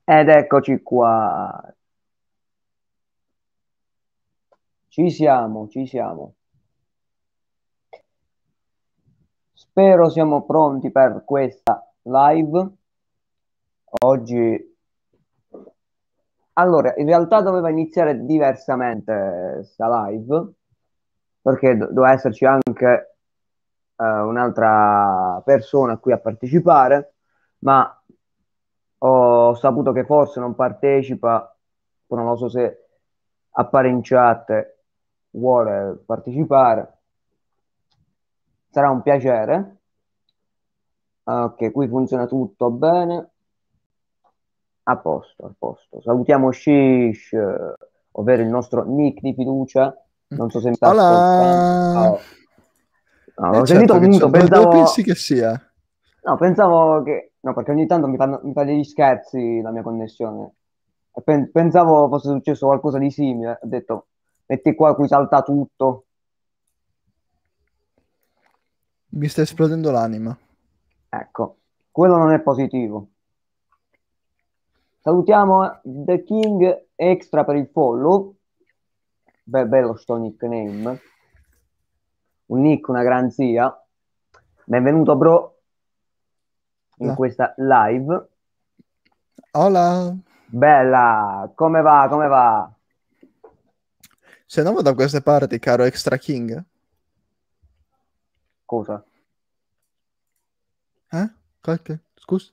Ed eccoci qua. Ci siamo, ci siamo. Spero siamo pronti per questa live. Oggi, allora, in realtà doveva iniziare diversamente sta live, perché doveva esserci anche un'altra persona qui a partecipare, ma ho saputo che forse non partecipa, poi non lo so se appare in chat, vuole partecipare. Sarà un piacere. Ok, qui funziona tutto bene. A posto, a posto. Salutiamo Shish, ovvero il nostro nick di fiducia. Non so se mi sta ascoltando. Hola! Oh, no, E l'ho sentito certo che muto, c'è, dove pensi pensavo. che sia? No, pensavo che. No, perché ogni tanto mi fa degli scherzi la mia connessione. E pensavo fosse successo qualcosa di simile. Ho detto, metti qua, qui salta tutto. Mi sta esplodendo l'anima. Ecco, quello non è positivo. Salutiamo The King Extra per il follow. Bello sto nickname. Un nick, una garanzia. Benvenuto, bro, in Là. questa live. Hola! Bella, come va? Come va? Sei nuovo da queste parti, caro Extra King? Cosa? Eh? Qualche? Scusa?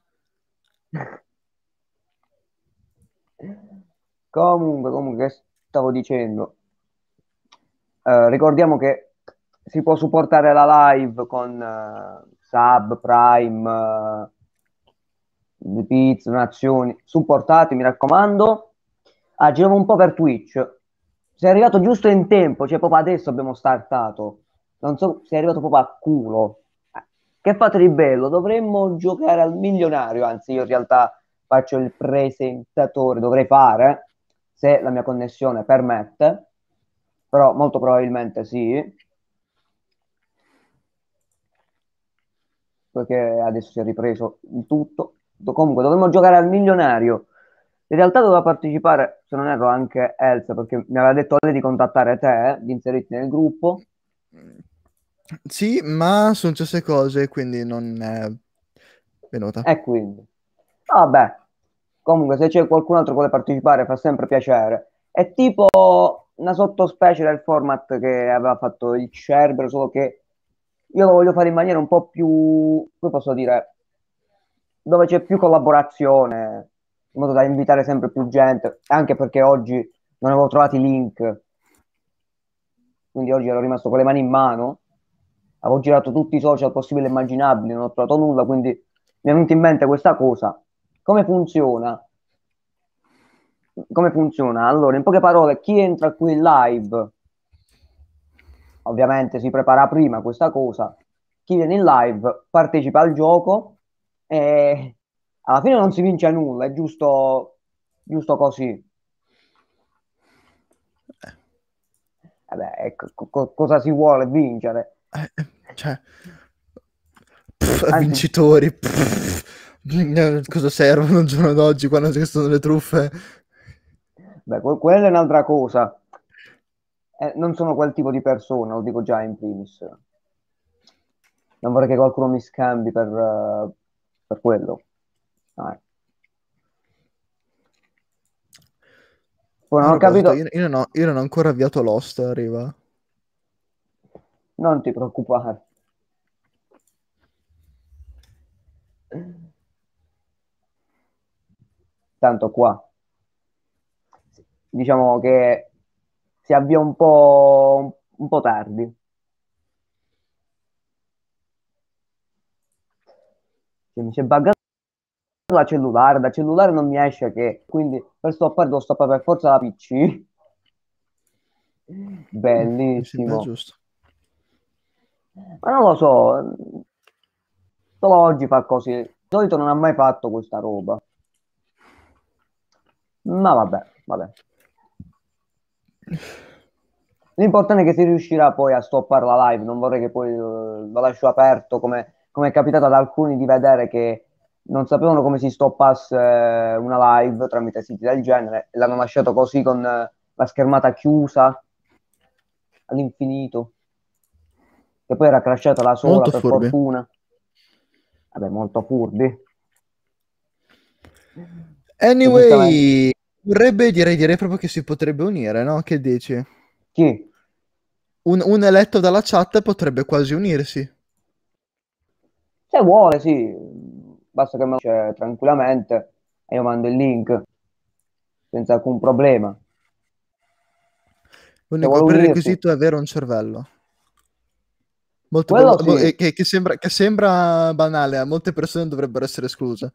Comunque, che stavo dicendo? Ricordiamo che si può supportare la live con sub, prime, pizza, donazioni. Supportati, mi raccomando. Ah, giriamo un po' per Twitch. Sei arrivato giusto in tempo, cioè proprio adesso abbiamo startato. Non so, sei arrivato proprio a culo. Che fate di bello? Dovremmo giocare al milionario, anzi io in realtà faccio il presentatore, dovrei fare, se la mia connessione permette, però molto probabilmente sì, perché adesso si è ripreso il tutto. Comunque dovremmo giocare al milionario. In realtà doveva partecipare, se non erro, anche Elsa, perché mi aveva detto lei di contattare te, di inserirti nel gruppo, Sì, ma sono successe cose, quindi non è venuta. e quindi. Vabbè, comunque se c'è qualcun altro che vuole partecipare fa sempre piacere. È tipo una sottospecie del format che aveva fatto il Cerbero, solo che io lo voglio fare in maniera un po' più, come posso dire, dove c'è più collaborazione, in modo da invitare sempre più gente, anche perché oggi non avevo trovato i link, quindi oggi ero rimasto con le mani in mano, avevo girato tutti i social possibili e immaginabili, non ho trovato nulla, quindi mi è venuta in mente questa cosa. Come funziona? Come funziona? Allora, in poche parole, chi entra qui in live, ovviamente si prepara prima questa cosa, chi viene in live partecipa al gioco e alla fine non si vince nulla, è giusto così. Ecco, cosa si vuole vincere? Cioè, Anzi, vincitori. Cosa servono al giorno d'oggi quando ci sono le truffe? beh, quella è un'altra cosa. Non sono quel tipo di persona, lo dico già in primis. Non vorrei che qualcuno mi scambi per quello. Ah, poi A non ho proposito, capito, io non ho ancora avviato Lost, arriva. non ti preoccupare. Tanto qua, diciamo che si avvia un po' tardi. Cioè, mi si è buggato la cellulare, da cellulare non mi esce che, quindi per stoppare devo stoppare per forza la PC. Mi sembra Bellissimo. giusto. Ma non lo so, solo oggi fa così. Di solito non ha mai fatto questa roba. Ma vabbè, vabbè. L'importante è che si riuscirà poi a stoppare la live. Non vorrei che poi lo lascio aperto come è capitato ad alcuni di vedere che non sapevano come si stoppasse una live tramite siti del genere e l'hanno lasciato così con la schermata chiusa all'infinito, che poi era crashata da sola Molto per furbi. fortuna. Vabbè, molto furbi. E giustamente, Anyway, direi proprio che si potrebbe unire, no? Che dici? chi? Un eletto dalla chat potrebbe quasi unirsi. Se vuole, sì, basta che me lo dice tranquillamente e io mando il link senza alcun problema. Se L'unico vuole unirsi, prerequisito è avere un cervello. quello sì, Che sembra banale, a molte persone dovrebbero essere escluse.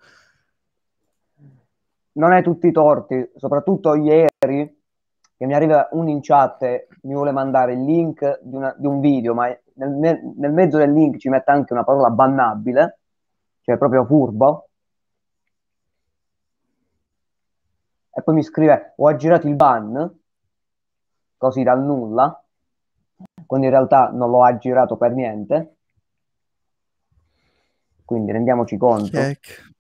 non hai tutti i torti, soprattutto ieri che mi arriva uno in chat e mi vuole mandare il link di un video, ma nel mezzo del link ci mette anche una parola bannabile, cioè proprio furbo, e poi mi scrive ho aggirato il ban, così dal nulla, quando in realtà non lo ha girato per niente, quindi rendiamoci Chi conto. è?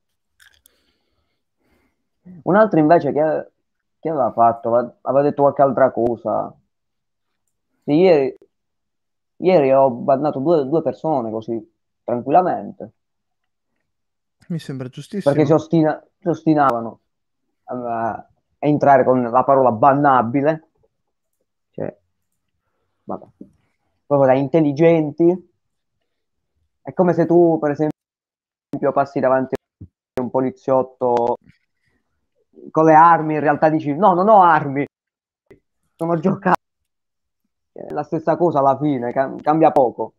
Un altro invece che aveva fatto, aveva detto qualche altra cosa. Sì, ieri ho bannato due persone così, tranquillamente, Mi sembra perché giustissimo. si ostinavano a entrare con la parola bannabile, cioè, vabbè, proprio da intelligenti. È come se tu, per esempio, passi davanti a un poliziotto con le armi, in realtà dici no, non ho armi, sono giocato. È la stessa cosa alla fine, cambia poco.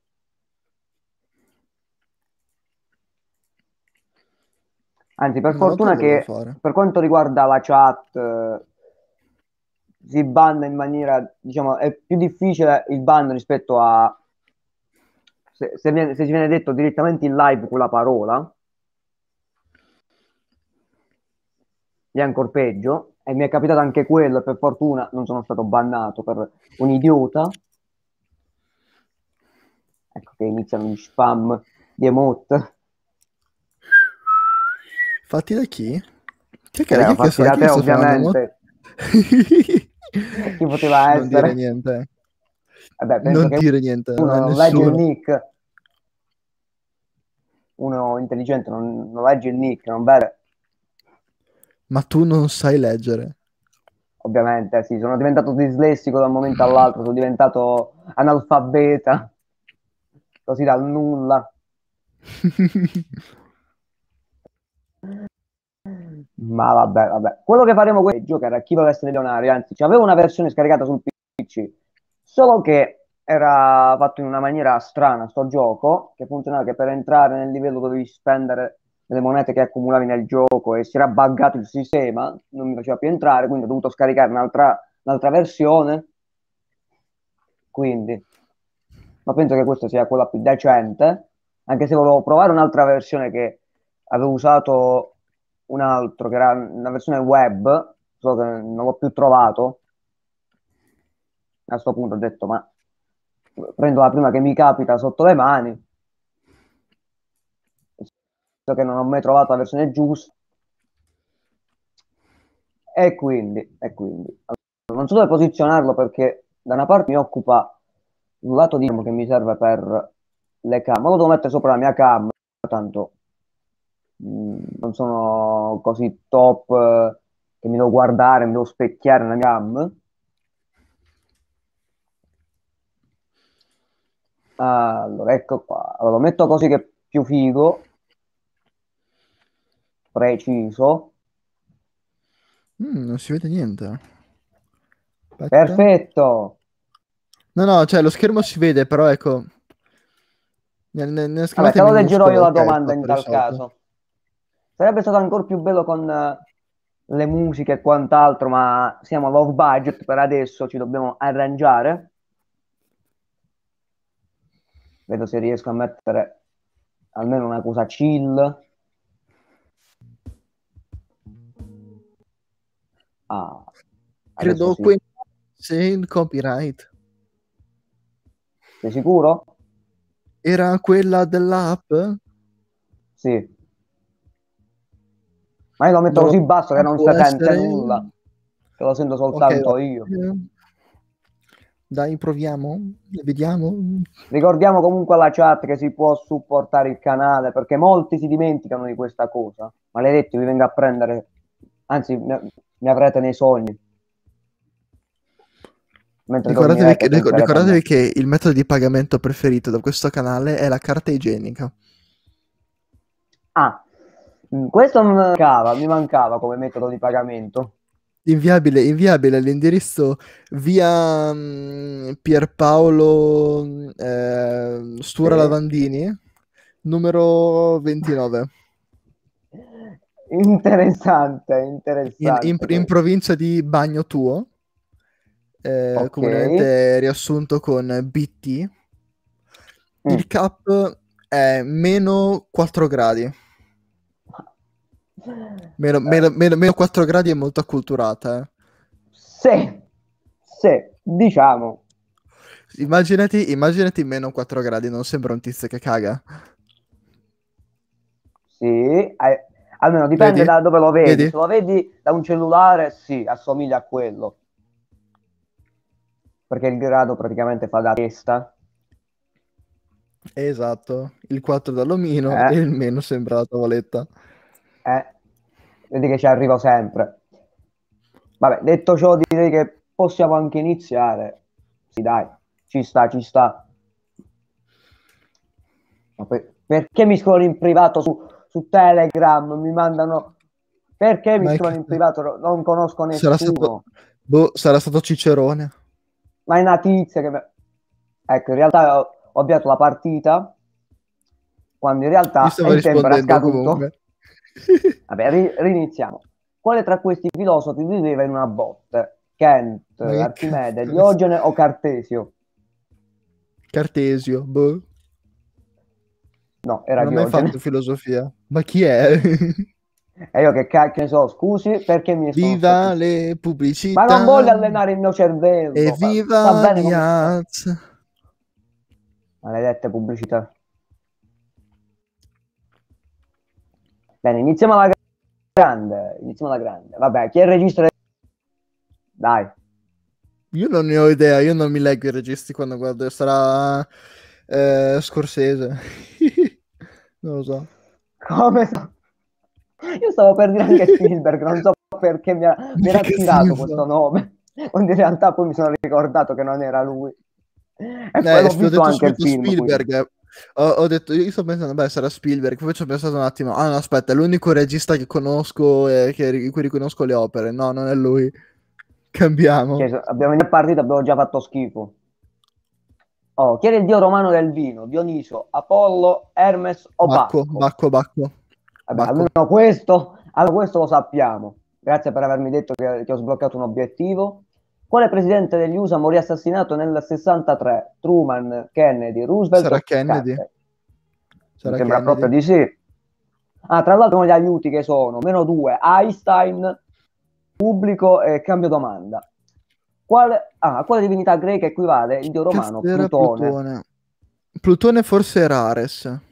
Anzi, per Non ho fortuna paura da che fare. per quanto riguarda la chat, si banna in maniera, diciamo, è più difficile il ban rispetto a se si viene detto direttamente in live quella parola, è ancora peggio. E mi è capitato anche quello, e per fortuna non sono stato bannato per un idiota. Ecco che iniziano gli spam di emote. Fatti da chi? Vabbè, fatti da Chi è te che sta suonando? ovviamente. Chi poteva Non dire essere? niente. Vabbè, penso Non che dire niente, non uno è non legge il nessuno. nick, uno intelligente non legge il nick, non vede. Ma tu non sai leggere. Ovviamente, sì, sono diventato dislessico da un momento all'altro, sono diventato analfabeta, così dal nulla. Ma vabbè, vabbè. Quello che faremo con il giocare a chi volesse milionario, anzi, c'avevo una versione scaricata sul PC, solo che era fatto in una maniera strana, sto gioco, che funzionava che per entrare nel livello dovevi spendere le monete che accumulavi nel gioco e si era buggato il sistema, non mi faceva più entrare, quindi ho dovuto scaricare un'altra versione, quindi, ma penso che questa sia quella più decente, anche se volevo provare un'altra versione che avevo usato un altro, che era una versione web, solo che non l'ho più trovato. A questo punto ho detto, ma prendo la prima che mi capita sotto le mani, so che non ho mai trovato la versione giusta, e quindi. Allora, non so dove posizionarlo perché da una parte mi occupa un lato di che mi serve per le cam, ma lo devo mettere sopra la mia cam, tanto non sono così top che mi devo guardare, mi devo specchiare nella mia cam. Allora, ecco qua. Allora, lo metto così che è più figo, preciso. Non si vede niente. Aspetta. Perfetto. No, no, cioè lo schermo si vede, però ecco, nella Vabbè, schermata te è lo leggerò io minuscolo, la ok, domanda in fatto tal risolto. caso. Sarebbe stato ancora più bello con le musiche e quant'altro, ma siamo low budget per adesso, ci dobbiamo arrangiare. Vedo se riesco a mettere almeno una cosa chill. Ah, adesso Credo sì. in copyright. Sei sicuro? Era quella dell'app? Sì. Ma io lo metto così basso che non si può sente essere... nulla, che lo sento Ok, soltanto io. dai, proviamo, vediamo. Ricordiamo comunque alla chat che si può supportare il canale, perché molti si dimenticano di questa cosa. Maledetti, vi vengo a prendere, anzi, mi avrete nei sogni, mentre dormirete, penserete a Ricordatevi me. che il metodo di pagamento preferito da questo canale è la carta igienica. Ah, questo mi mancava come metodo di pagamento. Inviabile all'indirizzo via Pierpaolo Stura Sì. Lavandini, numero 29, Interessante, in interessante questo. provincia di Bagno Tuo, Ok. comunemente riassunto con BT. Mm. Il cap è meno 4 gradi. Meno 4 gradi è molto acculturata, eh. Sì, sì, diciamo. Immaginati meno 4 gradi, non sembra un tizio che caga. Sì, almeno dipende Vedi? da dove lo vedi. Vedi? Se lo vedi da un cellulare, sì, assomiglia a quello, perché il grado praticamente fa da testa. Esatto, il 4 dall'omino Eh, e il meno sembra la tavoletta. eh, vedi che ci arrivo sempre. Vabbè, detto ciò, direi che possiamo anche iniziare. Sì, dai, ci sta, ci sta. Ma perché mi scrivono in privato su Telegram? Mi mandano. Perché mi Ma è scrivono che in privato? Non conosco sarà stato, nessuno. boh, sarà stato Cicerone. Ma è una tizia che. Ecco, in realtà ho avviato la partita quando in Gli realtà stavo il tempo era rispondendo scaduto. comunque. Vabbè, riniziamo. Quale tra questi filosofi viveva in una botte? Kant, Ma che Archimede, cazzo? Diogene o Cartesio? Cartesio, boh. No, era Non ho mai Diogene. fatto filosofia. Ma chi è? E io che cacchio ne so, scusi, perché mi sono Viva sotto. le Ma non pubblicità voglio allenare il mio e cervello. Va viva bene come sta. Diaz. Maledette pubblicità. Bene, iniziamo alla grande. Iniziamo alla grande. Vabbè, chi è il regista? Dai. Io non ne ho idea, io non mi leggo i registi quando guardo, sarà Scorsese. Non lo so. Come so? Io stavo per dire anche Spielberg, non so perché Ma mi che era cazzo ne attirato so? questo nome, quando in realtà poi mi sono ricordato che non era lui. E poi l'ho Ho visto detto anche il subito film, quindi. Spielberg. Ho detto, io sto pensando, beh, sarà Spielberg. Poi ci ho pensato un attimo. Ah, no, aspetta, è l'unico regista che conosco e di cui riconosco le opere. No, non è lui. Cambiamo. Cioè, abbiamo iniziato partita, abbiamo già fatto schifo. Oh, chi era il dio romano del vino? Dioniso, Apollo, Hermes o Bacco, Bacco? Bacco, Bacco. Vabbè, Bacco. almeno questo lo sappiamo. Grazie per avermi detto che ho sbloccato un obiettivo. Quale presidente degli USA morì assassinato nel 63? Truman, Kennedy, Roosevelt Sarà o Kennedy. Carter? Mi Sarà sembra proprio Kennedy. di sì. Ah, tra l'altro gli aiuti che sono meno 2, Einstein, pubblico e cambio domanda. A quale divinità greca equivale il dio romano Cazzo era Plutone? Plutone. Plutone forse era Ares. E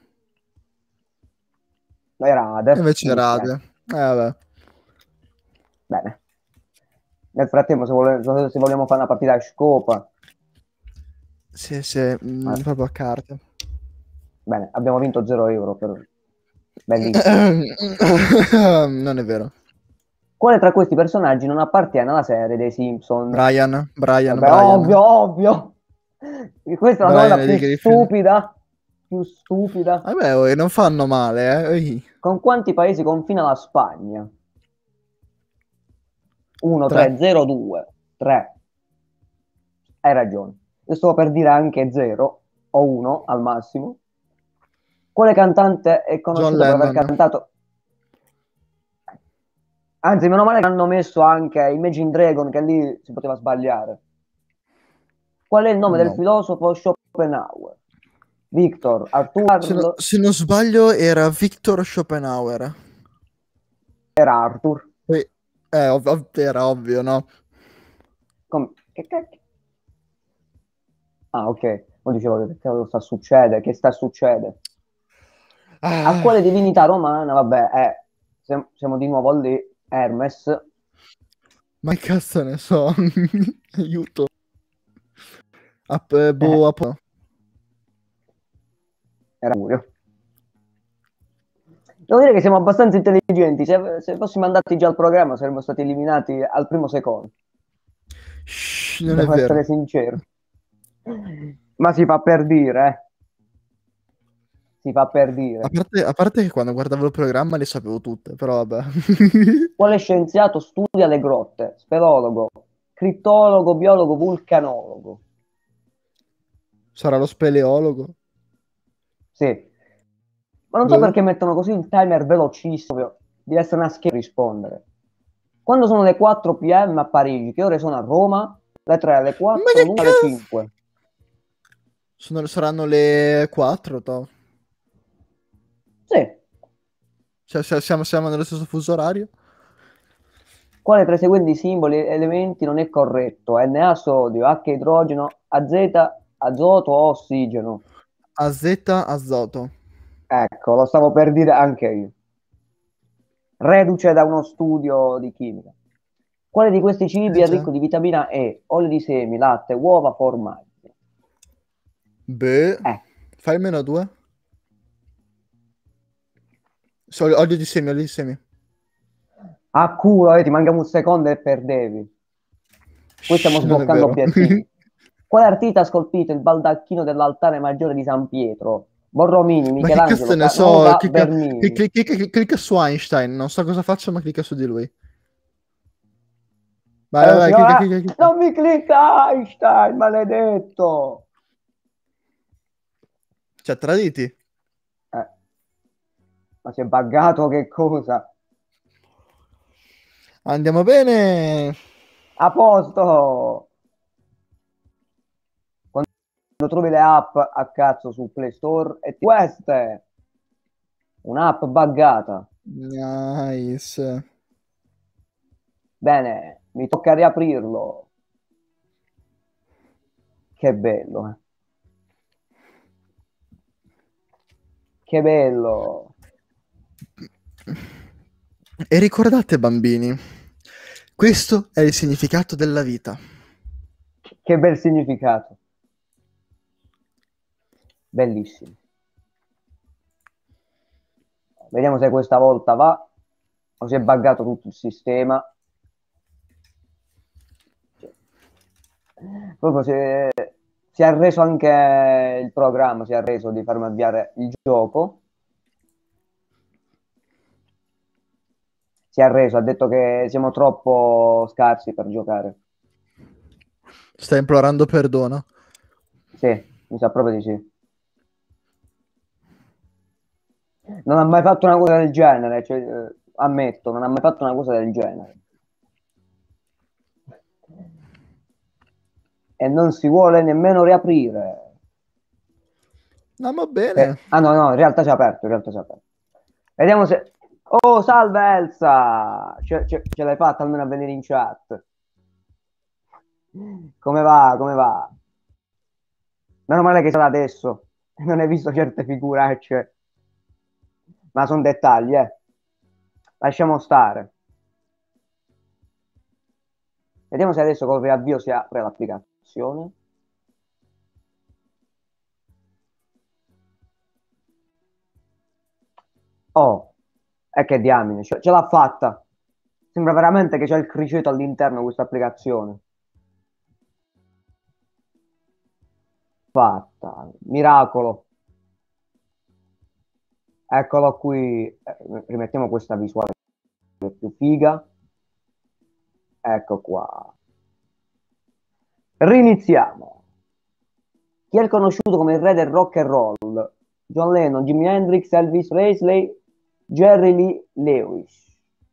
Era Ade. invece era Ade. Vabbè. Bene. Nel frattempo, se vogliamo fare una partita a scopa, Sì, sì, eh, proprio a carte. bene, abbiamo vinto 0 euro. Bellissimo. Non è vero. Quale tra questi personaggi non appartiene alla serie dei Simpson? Brian, Brian, Vabbè, Brian. ovvio, ovvio. Questa è la domanda Brian più di Griffin. stupida. Più stupida. Vabbè, non fanno male, eh. Ui. Con quanti paesi confina la Spagna? 1, 3, Tre. 0, 2. 3. Hai ragione. Io stavo per dire anche 0 o 1 al massimo. Quale cantante è John conosciuto per aver Lennon. cantato? Anzi, meno male che hanno messo anche Imagine Dragon, che lì si poteva sbagliare. Qual è il nome del No. filosofo Schopenhauer? Victor, Arthur, Se non sbaglio era Victor Schopenhauer. era Arthur. Poi, era ovvio, no? Che cacchio? Ah, ok. Poi dicevo che cavolo sta succede, che sta succede. A Ah, quale divinità romana, vabbè, siamo di nuovo lì, Hermes. Ma che cazzo ne so? Aiuto. Eh, No. era Curio. Devo dire che siamo abbastanza intelligenti. Se fossimo andati già al programma, saremmo stati eliminati al primo secondo. Shh, non è Devo vero. essere sincero. Ma si fa per dire, eh. Si fa per dire. A parte che quando guardavo il programma le sapevo tutte, però vabbè. Quale scienziato studia le grotte? Speleologo, crittologo, biologo, vulcanologo. Sarà lo speleologo. Sì. Ma non so Boh. perché mettono così il timer velocissimo. Deve essere una scheda a rispondere. Quando sono le 4 p.m. a Parigi, che ore sono a Roma? Le 3, le Ma 4, che l'1, le cazzo? 5. Saranno le 4, Sì. Cioè, siamo nello stesso fuso orario? Quale tra i seguenti simboli e elementi non è corretto? Na sodio, H idrogeno, AZ azoto o ossigeno? AZ azoto. Ecco, lo stavo per dire anche io. Reduce da uno studio di chimica. Quale di questi cibi è Già. ricco di vitamina E, olio di semi, latte, uova, formaggi? Beh, Eh, fai meno 2. Olio di semi, olio di semi. a culo, ti mancava un secondo e perdevi. Qui stiamo Shh, non è sbloccando vero. obiettivi. Quale artista ha scolpito il baldacchino dell'altare maggiore di San Pietro? Borromini, Ma che cazzo Michelangelo, ne so? Canova, Bernini. Clicca su Einstein. Non so cosa faccio, ma clicca su di lui. Vai, E vai, lo vai, si clicca, va, clicca, clicca. non mi clicca Einstein, maledetto. Cioè, traditi. Eh, ma si è buggato che cosa? Andiamo bene. A posto. Quando trovi le app a cazzo su Play Store e queste, un'app buggata. Nice. Bene, mi tocca riaprirlo. Che bello, eh. Che bello. E ricordate, bambini, questo è il significato della vita. Che bel significato. Bellissimo. Vediamo se questa volta va o si è buggato tutto il sistema. Proprio si è arreso anche il programma, si è arreso di farmi avviare il gioco. Si è arreso, ha detto che siamo troppo scarsi per giocare. Stai implorando perdono. Sì, mi sa proprio di sì. Non ha mai fatto una cosa del genere, cioè, ammetto, non ha mai fatto una cosa del genere. E non si vuole nemmeno riaprire. No, va bene. Ah no, no, in realtà si è aperto, in realtà si è aperto. Vediamo se... Oh, salve Elsa! Ce l'hai fatta almeno a venire in chat. Come va? Come va? Meno male che sarà adesso. Non hai visto certe figuracce. Ma sono dettagli, eh. Lasciamo stare. Vediamo se adesso col riavvio si apre l'applicazione. Oh, e che diamine, ce l'ha fatta. Sembra veramente che c'è il criceto all'interno di questa applicazione. Fatta, miracolo. Eccolo qui. Rimettiamo questa visuale più figa. Ecco qua. Riniziamo. Chi è conosciuto come il re del rock and roll? John Lennon, Jimi Hendrix, Elvis Presley, Jerry Lee Lewis.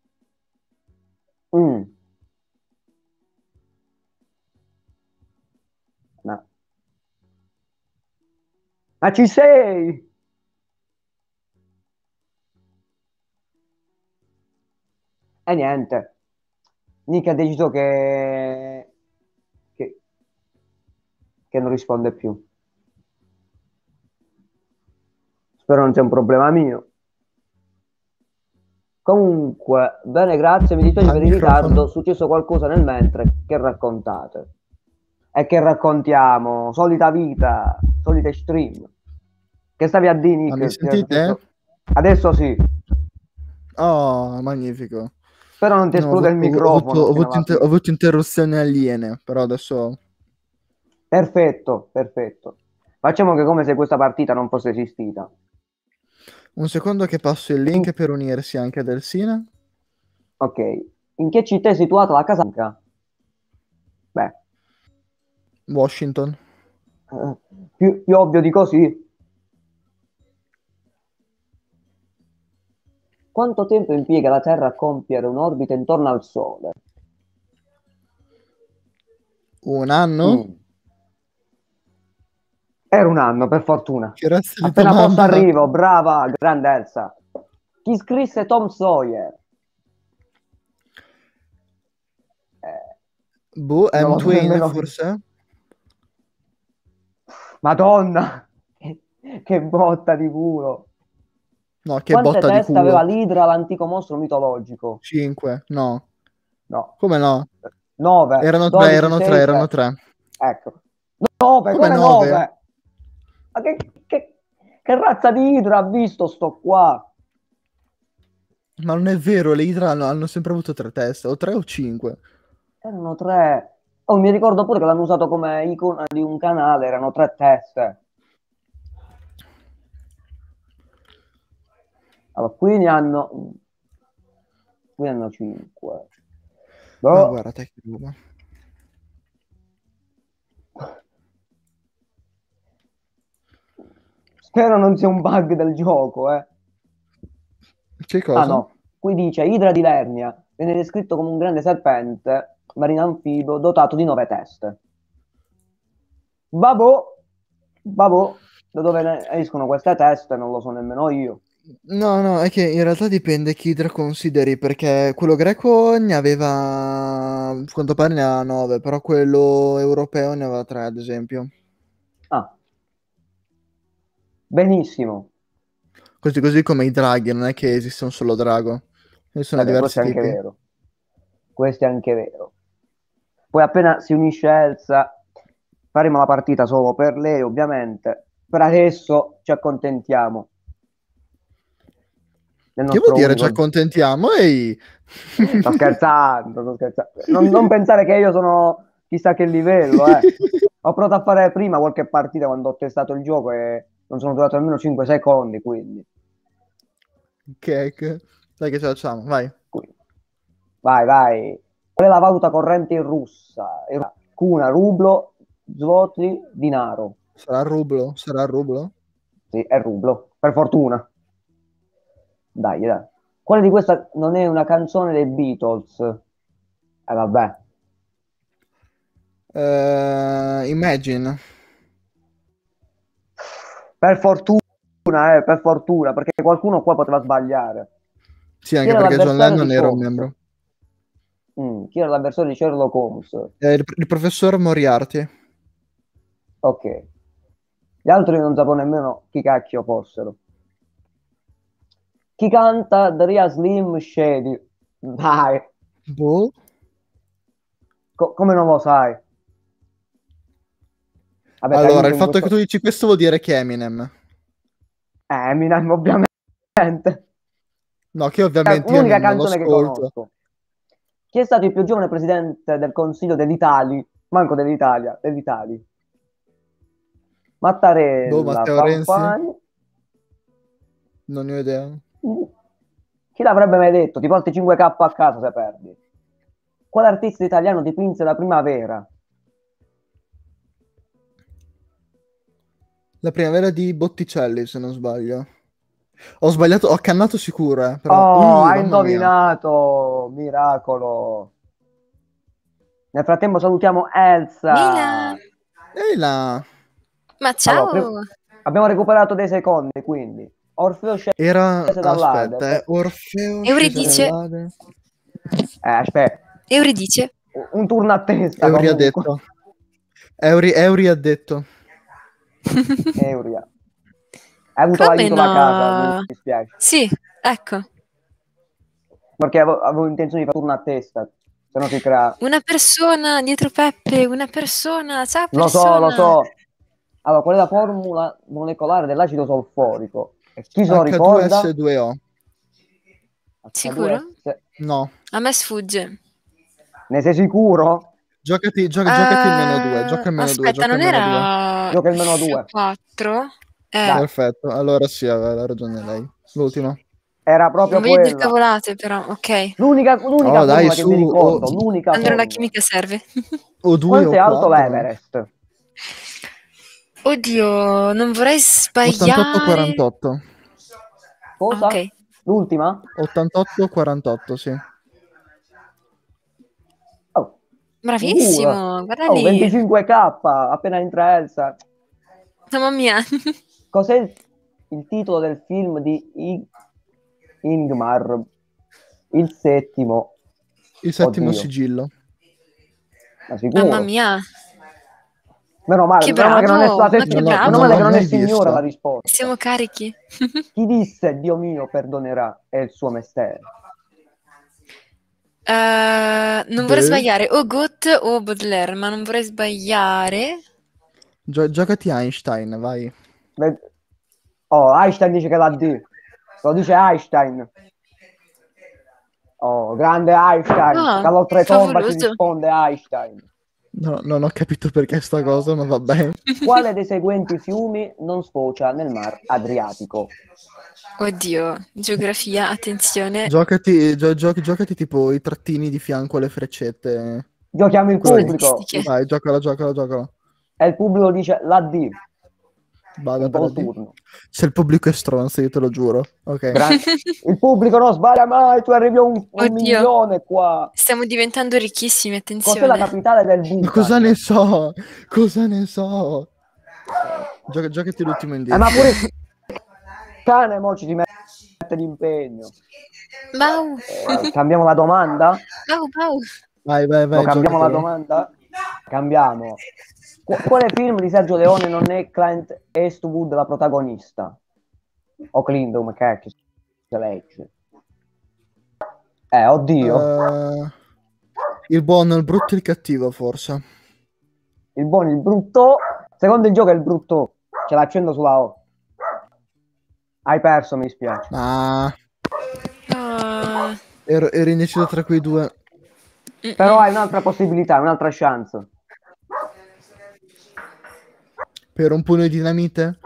Mm. No. Ma ci sei? E niente. Nick ha deciso che, che non risponde più. Spero non sia un problema mio. Comunque, bene, grazie, mi dispiace Al per il microfono. ritardo, è successo qualcosa nel mentre, che raccontate? E che raccontiamo? Solita vita, solite stream. Che stavi a dire, Ma mi Nick? Che era sentite? successo? Adesso sì, Oh, magnifico. spero non ti No, esplode il microfono fino alla ho fine. avuto interruzioni aliene, però adesso... Perfetto, perfetto. Facciamo che come se questa partita non fosse esistita. Un secondo che passo il In- link per unirsi anche del Sina. ok, in che città è situata la Casa Bianca? Beh, Washington. più ovvio di così. Quanto tempo impiega la Terra a compiere un'orbita intorno al Sole? Un anno? Mm, Era un anno, per fortuna. Che razza di Appena posso domanda? arrivo, brava, grande Elsa. Chi scrisse Tom Sawyer? Eh, Boh, non M. lo so Twain nemmeno io. forse? Madonna, che botta di culo. No, che Quante botta di teste aveva culo. l'Idra, l'antico mostro mitologico? 5, no. No. Come no? 9, Erano tre, 12, erano tre, 6, erano 3. tre. Ecco. 9, Come come 9? 9? Ma che razza di Idra ha visto sto qua? Ma non è vero, le Idra hanno sempre avuto tre teste, o tre o cinque. Erano 3. Oh, mi ricordo pure che l'hanno usato come icona di un canale, erano 3 teste. Allora, qui ne hanno 5. Ma Boh. guarda te che roba. Spero non sia un bug del gioco, eh. Che Ah cosa? no, qui dice Idra di Lernia viene descritto come un grande serpente marino anfibio dotato di 9 teste. Babò, babò, da dove ne escono queste teste non lo so nemmeno io. No, no, è che in realtà dipende chi Idra consideri, perché quello greco ne aveva, a quanto pare ne ha 9, però quello europeo ne aveva 3, ad esempio. Ah, benissimo. Così, così come i draghi, non è che esiste un solo drago, ce ne sono Vabbè, questo diversi è anche tipi. vero. Questo è anche vero. Poi appena si unisce Elsa, faremo la partita solo per lei, ovviamente. Per adesso ci accontentiamo del Che vuol nostro dire ci unico. accontentiamo? Ehi! Sto scherzando, sto scherzando. Non pensare che io sono chissà che livello, eh. Ho provato a fare prima qualche partita quando ho testato il gioco e non sono durato nemmeno 5 secondi, quindi. Cake. Dai che ce la facciamo, vai. Quindi. Vai, vai. Qual è la valuta corrente in russa? Kuna, rublo, zloty, dinaro. Sarà il rublo? Sarà il rublo? Sì, è rublo, per fortuna. Dai, dai. Quale di queste non è una canzone dei Beatles? Vabbè. Imagine. Per fortuna, perché qualcuno qua poteva sbagliare. Sì, Chi anche era perché John l'avversario di Lennon era un Sholmes? membro. Chi era l'avversario di Sherlock Holmes? Il professor Moriarty. Ok. Gli altri non sapevo nemmeno chi cacchio fossero. Chi canta The Real Slim Shady? Dai, Boh. come non lo sai? Vabbè, ti Allora, aiuto il in fatto che tu questo. dici questo vuol dire che è Eminem. Eminem, ovviamente. No, che ovviamente io L'unica non lo canzone che ascolto. conosco. Chi è stato il più giovane presidente del Consiglio dell'Italia? Manco dell'Italia, dell'Italia. Boh, Mattarella, Matteo Renzi? Fanfani. Non ne ho idea. Chi l'avrebbe mai detto? Ti porti 5K a casa se perdi. Quale artista italiano dipinse la primavera? La primavera di Botticelli, se non sbaglio. Ho sbagliato, ho cannato sicuro, però... Oh, hai mamma mia. indovinato! Miracolo! Nel frattempo salutiamo Mela, Elsa. Ehi là. ma Allora, ciao! abbiamo recuperato dei secondi, quindi. Orfeo Era... scese dall'Ade. Aspetta, Orfeo scese Euridice, dall'Ade. Aspetta, Euridice. un turno a testa Euri ha comunque. detto. Euri ha detto. Hai avuto Come l'aiuto da casa, mi no? dispiace. Sì, ecco. perché avevo intenzione di fare turno a testa, se no si crea... Una persona dietro Peppe, una persona, ciao Lo persona. so. Allora, qual è la formula molecolare dell'acido solforico? E chi se lo ricorda? H2S2O. Sicuro? H2S. No. A me sfugge. Eh. Ne sei sicuro? Giocati il -2. Gioca il -2. Aspetta, Gioca non il -2. era Gioca il -2. 4? Dai. Perfetto. Allora sì, aveva ragione lei. L'ultima. Era proprio Non voglio dire quella. cavolate, però, ok. L'unica Oh, dai, formula che su, mi ricordo, l'unica Allora la formula. chimica serve. O 2 Quanto o è alto 4. l'Everest? Oddio, non vorrei sbagliare. 88-48. Cosa? Ok. L'ultima? 88-48, sì. Oh, Bravissimo, guarda oh, lì. 25k, appena entra Elsa. Mamma mia. Cos'è il titolo del film di Ingmar? Il settimo. Il settimo Oddio, sigillo. ma sicuro? Mamma mia. Meno male Che che non è bravo, la ma che meno bravo. male che l'ho non è mai signora la vista. risposta. Siamo carichi. Chi disse Dio mio perdonerà è il suo mestiere? Non vorrei sbagliare o Goethe o Baudelaire, ma non vorrei sbagliare. Giocati Einstein, vai. Oh, Einstein dice che la D. Lo dice Einstein. Oh, grande Einstein. Ah, Dall'oltretomba ci favoloso. risponde Einstein. No, non ho capito perché sta cosa, ma va bene. Quale dei seguenti fiumi non sfocia nel mar Adriatico? Oddio, geografia, attenzione. Giocati tipo i trattini di fianco alle freccette. Giochiamo il Quello lì. pubblico. Statistiche. Vai, giocala. E il pubblico dice la D. Vada Un per po' la D. turno. Se il pubblico è stronzo, io te lo giuro. Ok. Il pubblico non sbaglia mai, tu arrivi a un Oddio. milione qua. Stiamo diventando ricchissimi, Cos'è la attenzione. capitale del Ma Bhutan? cosa ne so? Cosa ne so? Giocati l'ultimo indizio. Ma pure il cane mo ci si mette d'impegno. Bau. Cambiamo la domanda? Bau. Vai, Cambiamo la giocatelo. domanda? Cambiamo. Quale film di Sergio Leone non è Clint Eastwood la protagonista? O Clint, come cacchio si legge? Oddio. Il buono, il brutto e il cattivo, forse. Il buono, il brutto. Secondo il gioco è il brutto. Ce l'accendo sulla O. Hai perso, mi spiace. Ero indeciso tra quei due. Però hai un'altra possibilità, un'altra chance. Per un pugno di dinamite?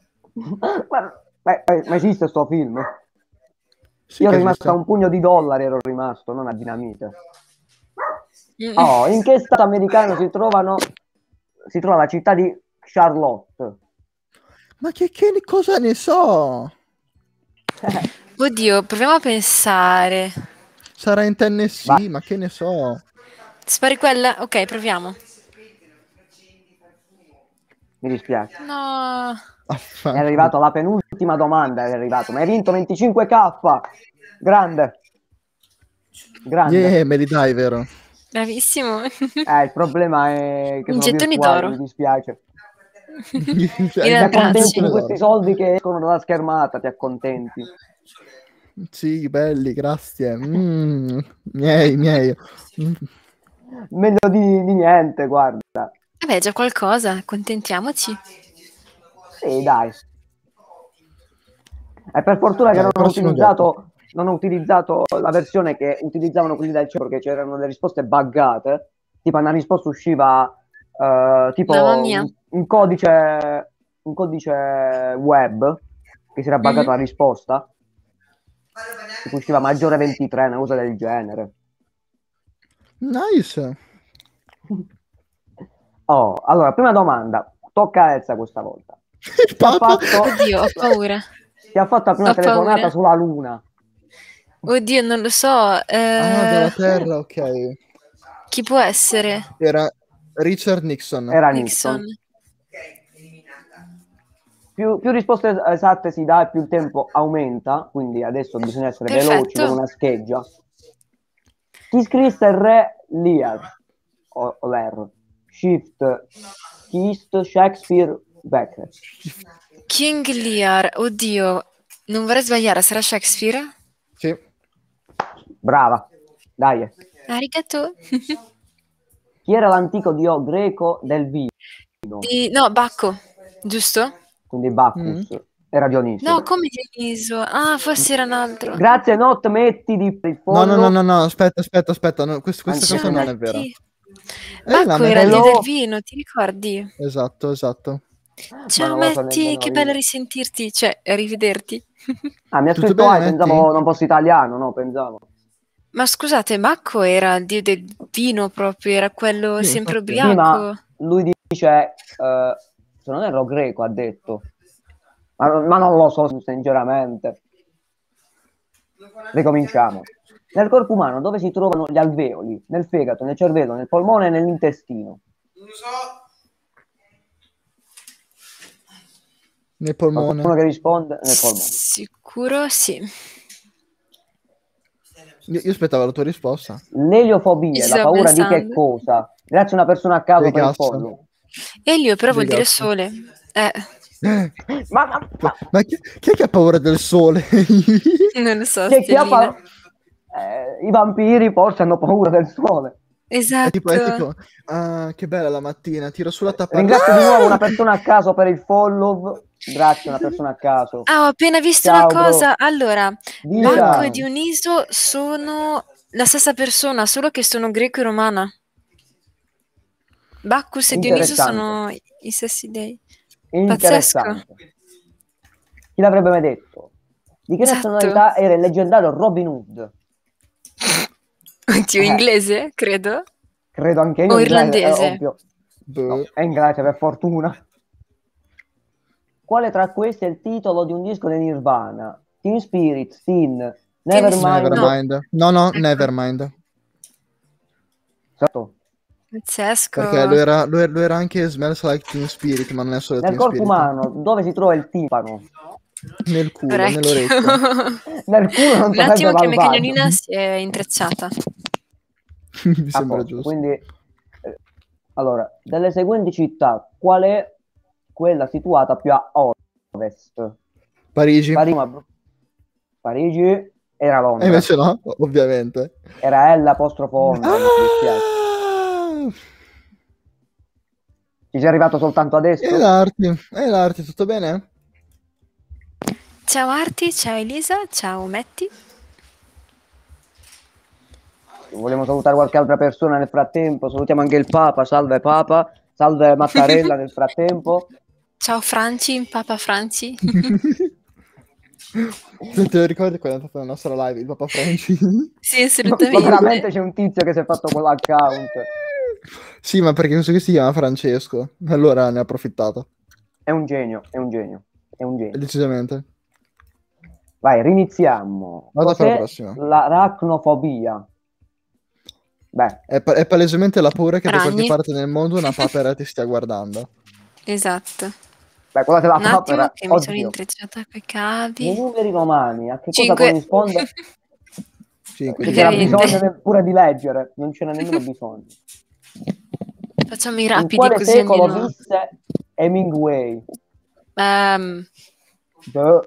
Ma esiste sto film? Sì, Io ero che rimasto esiste. a un pugno di dollari, ero rimasto, non a dinamite. Oh, in che stato americano si trova la città di Charlotte? Ma che cosa ne so? Oddio, proviamo a pensare. Sarà in Tennessee, Vai. ma che ne so? Spari quella? Ok, proviamo. Mi dispiace. No. È arrivato alla penultima domanda, ma hai vinto 25k. Grande. Yeah, me li dai, vero? Bravissimo. Il problema è che In sono gettoni virtuali, d'oro. mi dispiace. Ti Grazie. accontenti di questi soldi che escono dalla schermata, ti accontenti. Sì, belli, grazie. Miei. Meglio di niente, guarda. Vabbè, già qualcosa, accontentiamoci. Sì, dai. E per fortuna che Dai, non ho utilizzato la versione che utilizzavano quelli del cielo, perché c'erano delle risposte buggate. Tipo una risposta usciva tipo Mamma mia. un codice web che si era buggato la risposta. Tipo usciva maggiore 23, una cosa del genere. Nice. Oh, allora, prima domanda. Tocca a Elsa questa volta. Oddio, ho paura. Ti ha fatto la prima Ho telefonata paura. sulla Luna. Oddio, non lo so. Dalla Terra, ok. Chi può essere? Era Richard Nixon. Era Nixon. Più risposte esatte si dà e più il tempo aumenta, quindi adesso bisogna essere veloci come una scheggia. Chi scrisse il re Lear? O Lear? Shift, Keast, Shakespeare, Beckett. King Lear, oddio, non vorrei sbagliare, sarà Shakespeare? Sì. Brava, dai. Arigato. Chi era l'antico dio greco del vino? No, Bacco, giusto? Quindi Bacchus. Era Dionisio. No, come Dioniso? Ah, forse era un altro. Grazie, Not, metti di il No, follow. no, aspetta, no, questa Anzi, cosa non è vera. Bacco la era il dio Hello. del vino, ti ricordi? Esatto. Ciao non lo so Metti, nemmeno che io. bello risentirti, cioè rivederti. Ah, mi ha Tutto scritto bene, pensavo Metti? non fosse italiano, no, pensavo. Ma scusate, Bacco era il dio del vino proprio, era quello Sì, sempre infatti. Sì, ma ubriaco. lui dice, se non ero greco, ha detto. Ma non lo so, sinceramente. Ricominciamo. Nel corpo umano dove si trovano gli alveoli? Nel fegato, nel cervello, nel polmone e nell'intestino? Non lo so. Nel Qualcuno polmone. che risponde? Nel polmone. Sicuro sì. Io aspettavo la tua risposta. L'eliofobia, Ci la stavo paura di che pensando. cosa? Grazie a una persona a caso Del per il gas. follow. Elio però vuol Del dire gas. sole. Ma chi è che ha paura del sole? Non lo so, chi ha Stellina. I vampiri forse hanno paura del sole. È Esatto. tipo, ah, che bella la mattina, tiro sulla tappa. Ringrazio di nuovo una persona a caso per il follow. Grazie, una persona a caso. Ah, ho appena visto Ciao, una bro. cosa. Allora, Dica. Bacco e Dioniso sono la stessa persona, solo che sono greco e romana. Bacchus e Dioniso Interessante. sono i stessi dei. Interessante. Chi l'avrebbe mai detto? Di che Esatto. nazionalità era il leggendario Robin Hood? Oddio, inglese, credo. Credo anche io. O inglese, irlandese. ovvio. No, è inglese per fortuna. Quale tra questi è il titolo di un disco di Nirvana? Teen Spirit, Teen, Nevermind. Nevermind. No, Ecco. Nevermind. Esatto. Pazzesco. Perché lui era anche Smells Like Teen Spirit, ma non è solo Nel Teen corpo Spirit. umano dove si trova il timpano? Nel culo, Orecchio. nell'orecchio. Nel culo non Un sarebbe attimo che mia malvagio. cagnolina si è intrecciata. Mi A sembra posto, giusto. quindi, allora, delle seguenti città, qual è quella situata più a ovest? Parigi. Parigi era E Londra. invece no, ovviamente. Era l'apostrofo Londra, mi dispiace. Ci sei arrivato soltanto adesso? E l'arti, tutto bene? Ciao Arti, ciao Elisa, ciao Metti. Vogliamo salutare qualche altra persona nel frattempo. Salutiamo anche il Papa. Salve Papa. Salve Mattarella nel frattempo. Ciao Franci, Papa Franci. Te lo ricordi quando è stata la nostra live, il Papa Franci? Sì, Ma assolutamente. veramente c'è un tizio che si è fatto quell'account. Sì, ma perché questo qui si chiama Francesco. Allora ne ha approfittato. È un genio, è un genio, è un genio. Decisamente. Vai, riniziamo. Vado per la Cos'è prossima. l'aracnofobia? Beh, È palesemente la paura che da qualche Ragni. parte nel mondo una papera ti stia guardando. Esatto. quella della Un attimo papera. che mi sono Oddio. intrecciata coi I cavi. numeri romani, a che cosa 5. corrisponde? 5, Che c'era Ovviamente. bisogno pure di leggere, non c'era nemmeno bisogno. Facciamo i In rapidi quale così secolo almeno. visse Hemingway? Boh,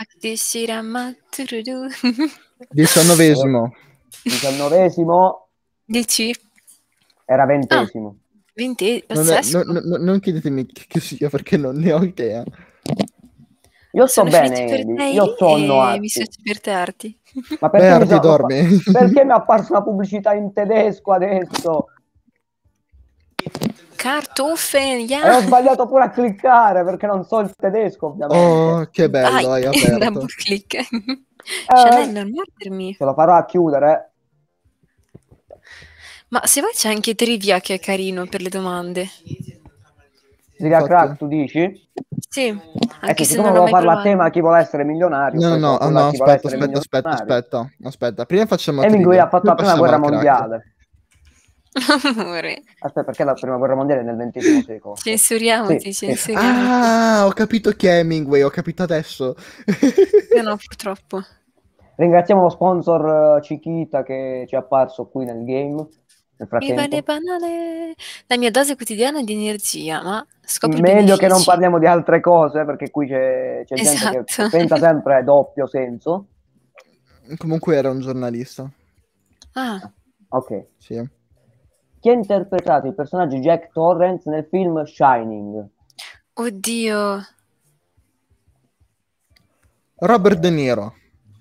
XIX. 19esimo. 19esimo, Dici? era 20esimo. 20, Non, pazzesco. non chiedetemi che sia perché non ne ho idea. Io sto Sono bene, felice per Eli. te Io sonno, e mi Arti. spiace per te, Arti. Ma Beh, perché, Arti dorme. perché mi è apparsa una pubblicità in tedesco adesso? Kartoffeln, E ho ja. sbagliato pure a cliccare perché non so il tedesco, ovviamente. Oh, che bello, hai aperto. Double click. Chanel, non mordermi. Ce lo farò a chiudere. Ma se vuoi c'è anche Trivia che è carino per le domande. Ziga Infatti. Crack, tu dici? Sì, anche Sì, se siccome non l'ho volevo mai farlo a provato. tema chi vuole essere milionario. ho preso quello a chi vuole essere milionario. Aspetta. Prima facciamo Hemingway trivia, ha fatto poi la prima passiamo guerra al crack. mondiale. Amore, Aspetta, perché la prima guerra mondiale è nel XX secolo? censuriamoti, Sì. censuriamoti. Ah, ho capito chi è Hemingway, ho capito adesso. No, purtroppo. Ringraziamo lo sponsor Chiquita che ci è apparso qui nel game. Nel Mi vale frattempo. banale. La mia dose quotidiana di energia, ma scopro i Meglio che non benefici. parliamo di altre cose perché qui c'è gente che Esatto. pensa sempre doppio senso. Comunque era un giornalista. Ah, Ok. Sì. Chi ha interpretato il personaggio Jack Torrance nel film Shining? oddio. Robert De Niro.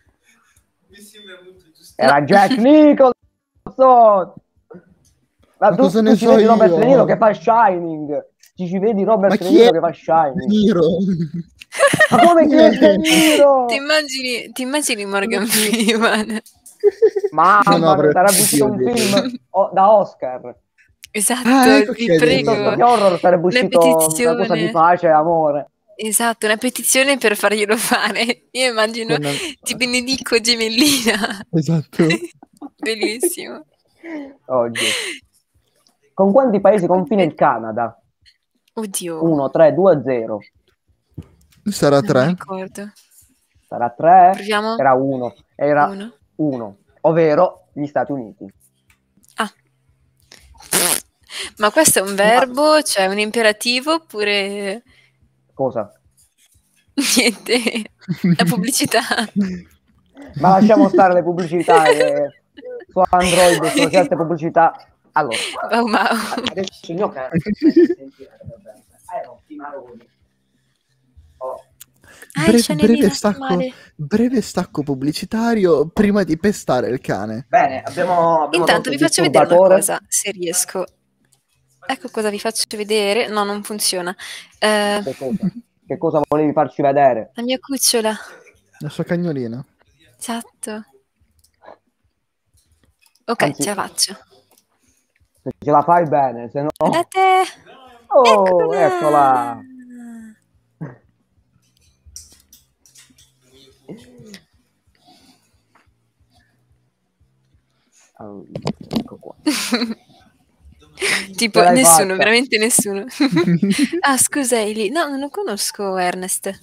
Era Jack Nicholson! Ma Ma cosa tu ne ci so vedi Robert De Niro io? che fa Shining? Ci vedi Ma Robert De chi è Niro che fa De Shining? Niro? Ma come chi è De Niro? Ti immagini Morgan Freeman? No, Mamma mia, però sarebbe uscito io un direi. film da Oscar. Esatto, Ah, ecco chi vi è De prego. Piuttosto Niro. che horror sarebbe Una uscito una cosa di petizione. pace e amore. Esatto, una petizione per farglielo fare. Io immagino Con... Ti benedico gemellina. Esatto. Bellissimo. Oggi. Con quanti paesi confina il Canada? Oddio, 1, 3, 2, 0. Sarà non mi 3. ricordo. Sarà 3? Proviamo? Era 1. Era Uno. 1, ovvero gli Stati Uniti. Ah. Ma questo è un verbo, cioè un imperativo oppure Cosa? niente? La pubblicità. Ma lasciamo stare le pubblicità. Su Android sono certe pubblicità. Allora, Mau mau. adesso il mio cane non ti maroni. Oh. Sciannellina, sta male. Breve stacco pubblicitario prima di pestare il cane. Bene, abbiamo Intanto tolto vi il faccio vedere una disturbatore. cosa, se riesco. Ecco cosa vi faccio vedere. No, non funziona. La Che cosa? Che cosa volevi farci vedere? mia cucciola. La sua cagnolina. Esatto. Ok, Anzi, ce la faccio. se ce la fai bene, se no... Guardate! Oh, Eccola! eccola! Ecco qua. Tipo, Ce l'hai nessuno, fatta. veramente nessuno. Ah, scusa, Eli. No, non lo conosco Ernest.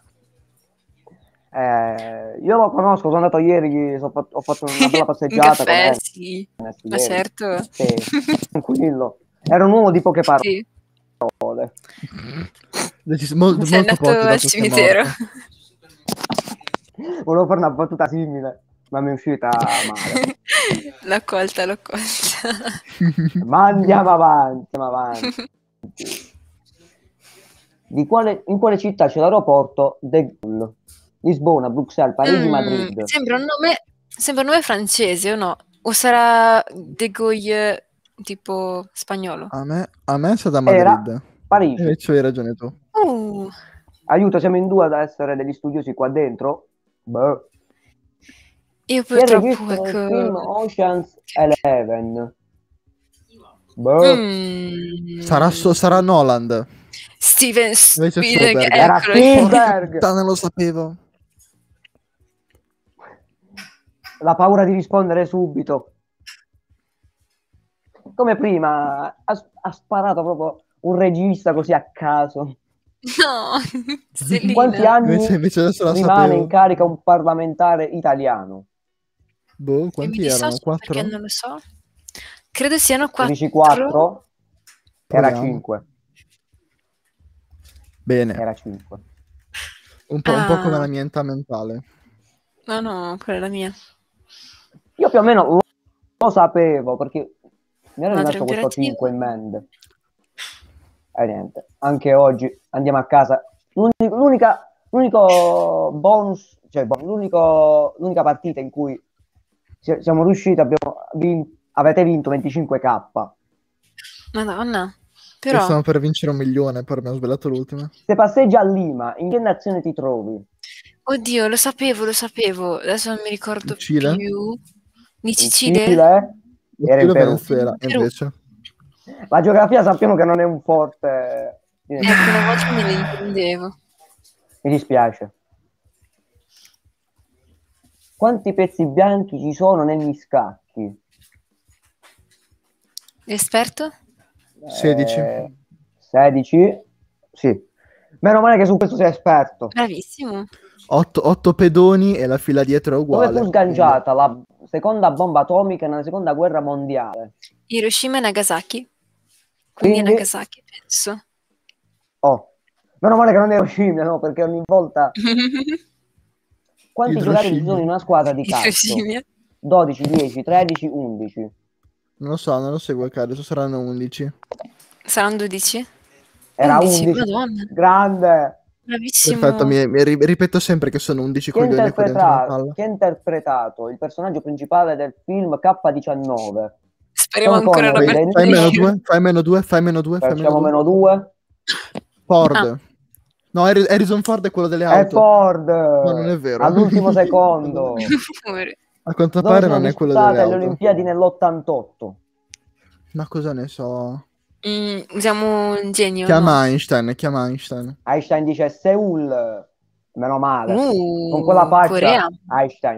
Io lo conosco, sono andato ieri, ho fatto una bella Un passeggiata con caffè, Ernest sì. Ma ieri. certo. Sì, tranquillo. Era un uomo di poche parole. Sì. Molto, Sei molto andato poche al dopo che è cimitero. morto. Volevo fare una battuta simile, ma mi è uscita male. L'ho colta, l'ho colta. Ma andiamo avanti. In quale città c'è l'aeroporto De Gaulle? Lisbona, Bruxelles, Parigi, Madrid. Sembra un nome francese o no? O sarà De Gaulle tipo spagnolo? A me è stata Era Madrid. Parigi. Invece hai ragione tu. Aiuto, siamo in due ad essere degli studiosi qua dentro. Boh. Io Chi è il purtroppo, regista del ecco. film Ocean's 11? Boh. Sarà Noland. Steven Invece Spielberg, Spielberg. Era eccolo lì. Spielberg. Puttana, lo sapevo. La paura di rispondere subito. Come prima, ha sparato proprio un regista così a caso. No, Quanti Stellina. anni Invece adesso la rimane sapevo. in carica un parlamentare italiano? Boh, E mi quanti erano? dissocio perché 4? non lo so. Credo siano Tu dici 4. 4? Era Proviamo. 5. Bene. Era 5. Un po' come la mia età mentale. No, quella è la mia. Io più o meno lo sapevo perché mi era Madre rimasto questo imperativo. 5 in mente. E niente, anche oggi andiamo a casa. L'unico bonus, cioè l'unica partita in cui siamo riusciti, avete vinto 25k. Madonna. E Però, stiamo per vincere 1 milione, poi abbiamo svelato l'ultima. Se passeggi a Lima, in che nazione ti trovi? oddio, lo sapevo. Adesso non mi ricordo Cile? più. Di In Sicilia? Cile? Era in Io Perù. Venezuela, Perù. invece. La geografia sappiamo che non è un forte. Ecco, una volta me ne intendevo. Mi dispiace. Quanti pezzi bianchi ci sono negli scacchi? Esperto? 16. 16? Sì. Meno male che su questo sei esperto. Bravissimo. 8 pedoni e la fila dietro è Dove uguale. fu sganciata la seconda bomba atomica nella seconda guerra mondiale? Hiroshima e Nagasaki. Quindi Quindi- Nagasaki, penso. Oh, meno male che non ero scimmia, no? Perché ogni volta... Quanti giocatori ci sono in una squadra di calcio? Hiroshima. 12, 10, 13, 11. Non lo so, non lo seguo il caso, saranno 11. Saranno 12? Era 11, 11. madonna. Grande. Bravissimo. Perfetto, ripeto sempre che sono 11 coglioni qua dentro la palla. Chi ha interpretato il personaggio principale del film K-19? Speriamo Sean ancora una Connery, Fai persona. meno 2, fai meno 2, fai meno 2, fai Facciamo meno 2. meno 2. Ford. Ah. No, Harrison Ford è quello delle È auto. Ford. No, non è vero. All'ultimo secondo. A quanto Dove pare sono non è quello delle disputate le auto. Olimpiadi nell'88? Ma cosa ne so? Usiamo un genio, Chiama no? Einstein, chiama Einstein. Einstein dice Seoul. Meno male. Con quella Corea. faccia, Einstein.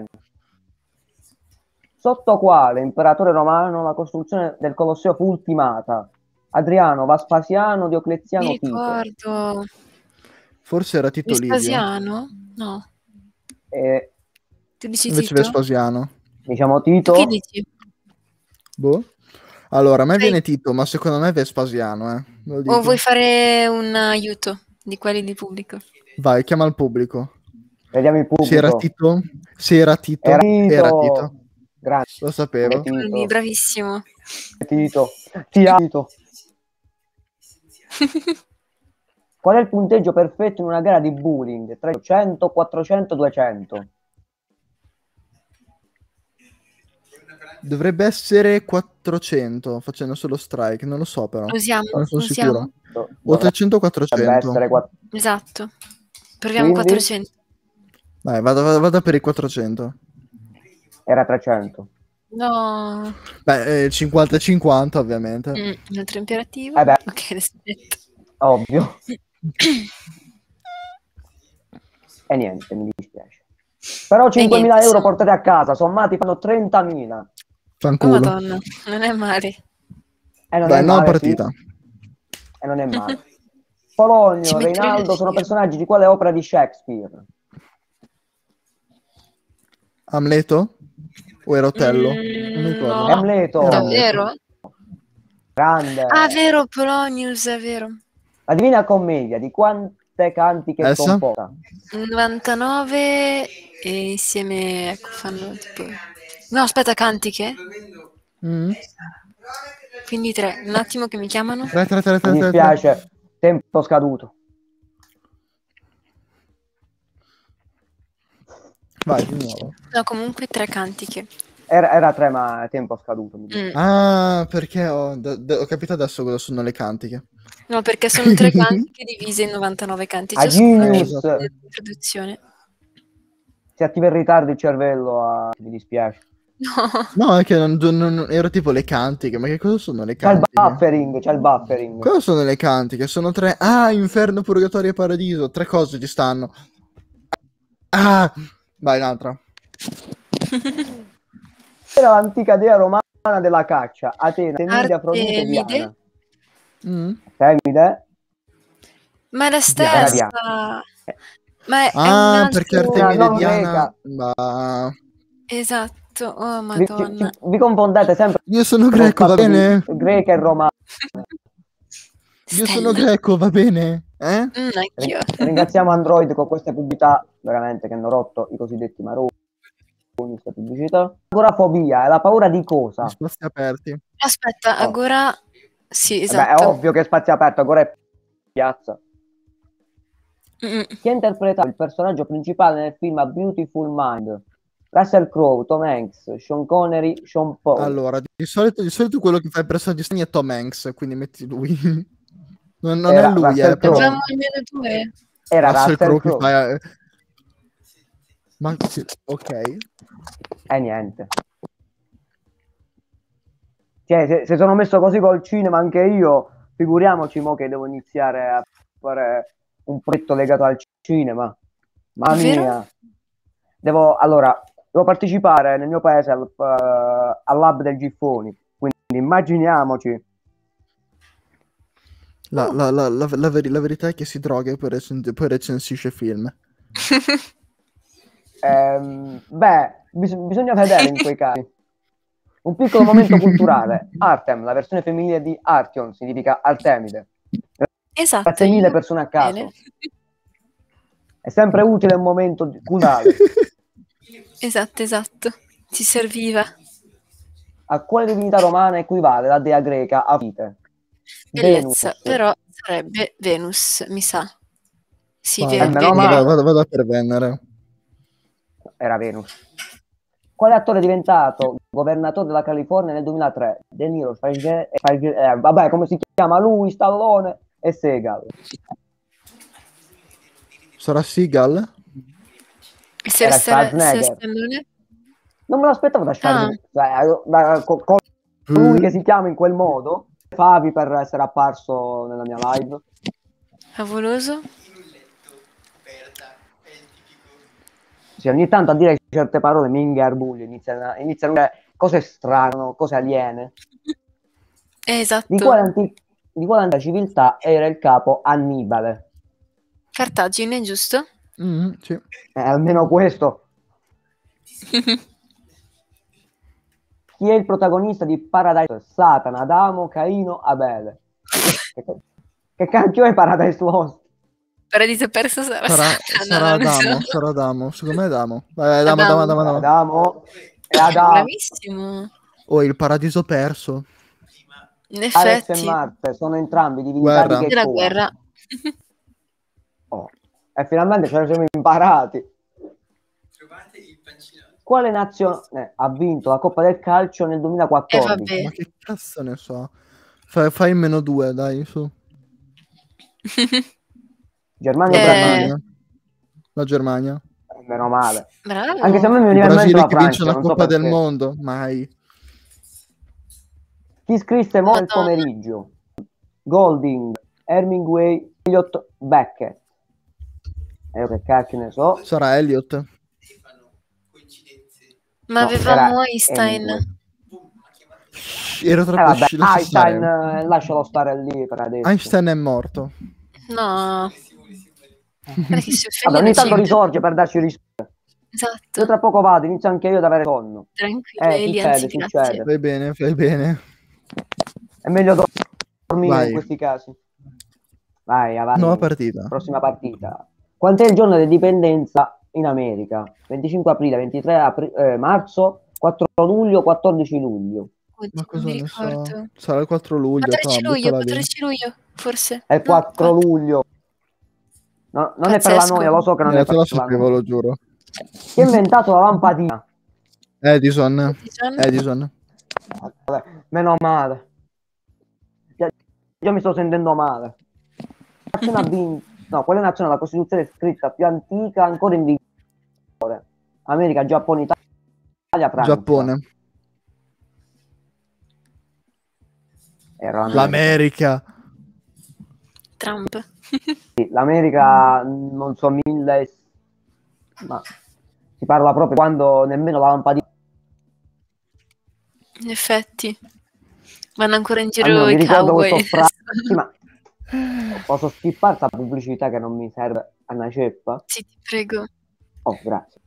Sotto quale imperatore romano la costruzione del Colosseo fu ultimata? Adriano, Vespasiano, Diocleziano, Mi Tito. ricordo. Forse era Tito Livio. Vespasiano? No. E, Tu dici Invece Tito? Vespasiano. diciamo Tu Tito. che dici? Boh. Allora, a me Sai- viene Tito, ma secondo me è Vespasiano, Lo dico. O vuoi fare un aiuto di quelli di pubblico? Vai, chiama il pubblico. Vediamo il pubblico. Se era Tito? Se era Tito? Era Tito. Era Tito. Grande Lo sapevo. Tito. Bravissimo. Tito. Tito. Qual è il punteggio perfetto in una gara di bowling? 300, 400, 200. Dovrebbe essere 400, facendo solo strike, non lo so però. Lo usiamo? Non sono Lo usiamo? sicuro. O 300 o Dovrebbe 400. essere 400. Esatto. Proviamo Quindi? 400. Dai, vado per i 400. Era 300. No. Beh, 50-50 ovviamente. Un altro imperativo. Beh, Ok, adesso aspetta. ovvio. E niente, mi dispiace. Però 5.000 niente, euro sono- portate a casa, sommati fanno 30.000. Oh Fanculo. madonna, non è male. E non Dai, è nuova male, partita. sì. E non è male. Polonio, Ci metto Reinaldo energia. sono personaggi di quale opera di Shakespeare? Amleto? O era Otello? Non mi ricordo. No. Amleto. Era Davvero? Grande. Ah, vero, Polonius, è vero. La Divina Commedia di quante cantiche è Essa? composta? 99 e insieme, ecco, fanno tipo... No, aspetta, cantiche? Mm. Quindi 3. Un attimo che mi chiamano. 3. Mi dispiace, tempo scaduto. Vai, di nuovo. No, comunque 3 cantiche. Era 3, ma tempo scaduto. Mi dispiace. Ah, perché ho capito adesso cosa sono le cantiche. No, perché sono 3 cantiche divise in 99 canti. A Ciascuna Genius. con una introduzione. Si attiva in ritardo il cervello, mi dispiace. No. No, è che non ero tipo le cantiche, ma che cosa sono le C'è il cantiche? buffering. Cosa sono le cantiche? Sono 3. Ah, inferno, purgatorio e paradiso. 3 cose ci stanno. Ah, vai, un'altra. Era l'antica dea romana della caccia. Atene, Temide, Afrodite, Artemide? Diana. Mm. Temide? Ma è la Era stessa. Diana. Ma è un Ah, altro... perché Artemide non e Diana. greca. Ma... Esatto, oh Vi, madonna. vi confondete sempre. Io sono greco, va bene? Greca e romana. Io sono Stella. greco, va bene? Eh? Anch'io. Ringraziamo Android con queste pubblicità veramente che hanno rotto i cosiddetti maroni. Queste pubblicità. Agorafobia è la paura di cosa? Spazi aperti. Aspetta, Oh. Agora... Sì, Beh, esatto. è ovvio che spazio aperto, Agora è piazza. Mm. Chi ha interpretato il personaggio principale nel film A Beautiful Mind? Russell Crowe, Tom Hanks, Sean Connery, Sean Paul. Allora, di solito quello che fa il personaggio strani è Tom Hanks, quindi metti lui. non Era è lui, Russell però. Crowe. Facciamo almeno 2. Era Russell Crowe che Crowe. fa... Ma sì, ok. E niente. Cioè, se sono messo così col cinema anche io, figuriamoci mo che devo iniziare a fare un progetto legato al cinema. Mamma Davvero? mia. Devo partecipare nel mio paese al lab del Giffoni. Quindi immaginiamoci. La verità è che si droga e poi recensisce film. Beh, bisogna vedere in quei casi. Un piccolo momento culturale. Artem, la versione femminile di Artion, significa Artemide. Esatto. Grazie mille io- persone a caso. Bene. È sempre utile un momento culturale. Esatto. Ti serviva. A quale divinità romana equivale la dea greca Afrodite? Bellezza, Venus. però sarebbe Venus, mi sa. Sì, Vai, meno male. vado per Venere. Era Venus. Quale attore è diventato governatore della California nel 2003? De Niro, vabbè, come si chiama lui, Stallone e Segal. Sarà Seagal? Era Schwarzenegger. Non me l'aspettavo da Schwarzenegger. Lui che si chiama in quel modo. Favi per essere apparso nella mia live. Favoloso. Sì, ogni tanto a dire certe parole mi ingarbuglio, iniziano a dire cose strane, cose aliene. Esatto. Di quale antica civiltà era il capo Annibale? Cartagine, giusto? Sì. Almeno questo. Chi è il protagonista di Paradise? Satana, Adamo, Caino, Abele. Che cacchio è Paradise Lost? Paradiso perso sarà Adamo. Secondo me è Adamo. Vai, Adamo. Adamo. È Adamo. Bravissimo. O il paradiso perso. In Ares e effetti. Marte sono entrambi divinità di che la cosa? guerra. Oh. E finalmente ce ne siamo imparati. Trovate il pancino. Quale nazione ha vinto la Coppa del Calcio nel 2014? vabbè. Ma che cazzo ne so? Fai -2, dai, su. Germania o Eh. Brasile? La Germania. Meno male. Bravo. Anche se a me mi Il veniva in mente Brasile la che vince Francia, la non so Coppa del perché. Mondo. Mai. Chi scrisse Mo nel Madonna. pomeriggio? Golding, Hemingway, Eliot, Beckett. E io che cacchio ne so. Sarà Elliot. Stefano, coincidenze. Ma No, avevamo era Einstein. Hemingway. Boom, ha chiamato. Ero troppo Vabbè, lascia Einstein, stare. lascialo stare lì per adesso. Einstein è morto. No. Guarda che si Vabbè, ogni tanto offende. risorge per darci risposte. Esatto. Io tra poco vado, inizio anche io ad avere sonno. Tranquillo, Eli, anzi, succede. grazie. Fai bene. È meglio dormire Vai. in questi casi. Vai, avanti. Nuova partita. Prossima partita. Quant'è il giorno dell'indipendenza in America? 25 aprile, 23 marzo, 4 luglio, 14 luglio. Oddio, Ma cosa non mi ne so? ricordo. Sarà il 4 luglio. 14 toh, luglio, buttala lì. 14 luglio, forse. È il 4 luglio. No, non è per la Pazzesco. noia, lo so che non è Te per lo la sapevo, noia. lo giuro. Chi ha inventato la lampadina? Edison. Edison? Vabbè, meno male. Io mi sto sentendo male. Nazione ha vinto. No, quale nazione ha la Costituzione scritta più antica ancora in vigore? America, Giappone, Italia, Francia. Giappone. Era L'America. Trump. Sì, l'America, non so, ma si parla proprio quando nemmeno la lampadina. In effetti. Vanno ancora in Almeno giro mi i ricordo cowboy. questo Sì, ma posso skippare questa pubblicità che non mi serve a una ceppa? Sì, ti prego. Oh, grazie.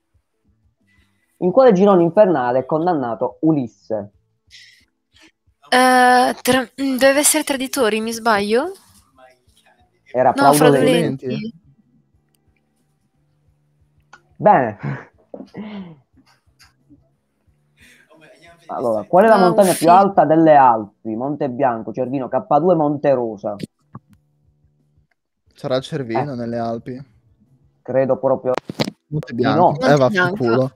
In quale girone infernale è condannato Ulisse? Deve essere traditori, mi sbaglio? Era No, fraudolento. fraudolenti. Bene. Allora, qual è la No, montagna sì. più alta delle Alpi? Monte Bianco, Cervino, K2, Monte Rosa. Sarà il Cervino nelle Alpi. Credo proprio. Monte no. Bianco. Monte Vaffanculo.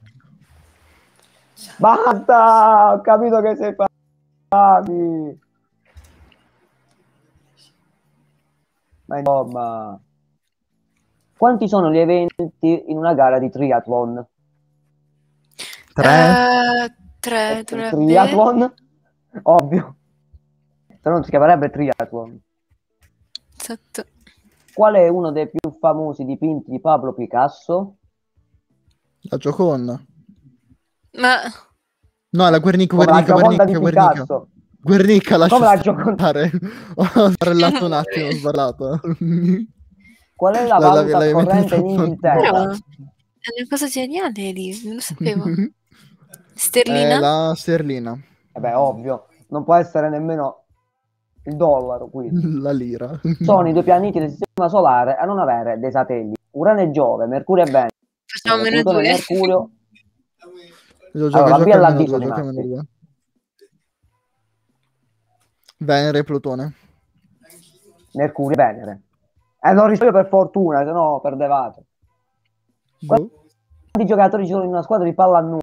Basta! Ho capito che sei Fabi. Ma insomma, quanti sono gli eventi in una gara di triathlon? 3. 3 dovrebbe. Triathlon? Ovvio. Se no non si chiamerebbe triathlon. Esatto. Qual è uno dei più famosi dipinti di Pablo Picasso? La Gioconda. Ma No, la Guernica. Come la Gioconda di Picasso. Guernica, lascia Come la Gioconda. stare. Ho sballato un attimo, ho sballato. Qual è la valuta corrente in Inghilterra? però è una cosa geniale lì, non lo sapevo. Sterlina? La sterlina. Beh, ovvio, non può essere nemmeno il dollaro qui. La lira. Sono i due pianeti del sistema solare a non avere dei satelliti. Urano e Giove, Mercurio e Venere, Facciamo meno Plutone e 2. Mercurio. Allora, la B è almeno l'avviso due, di gioca almeno Matti. due. Venere e Plutone. Mercurio e Venere. Non rispondo per fortuna, se no perdevate. Boh. Quanti giocatori ci sono in una squadra di pallanuoto?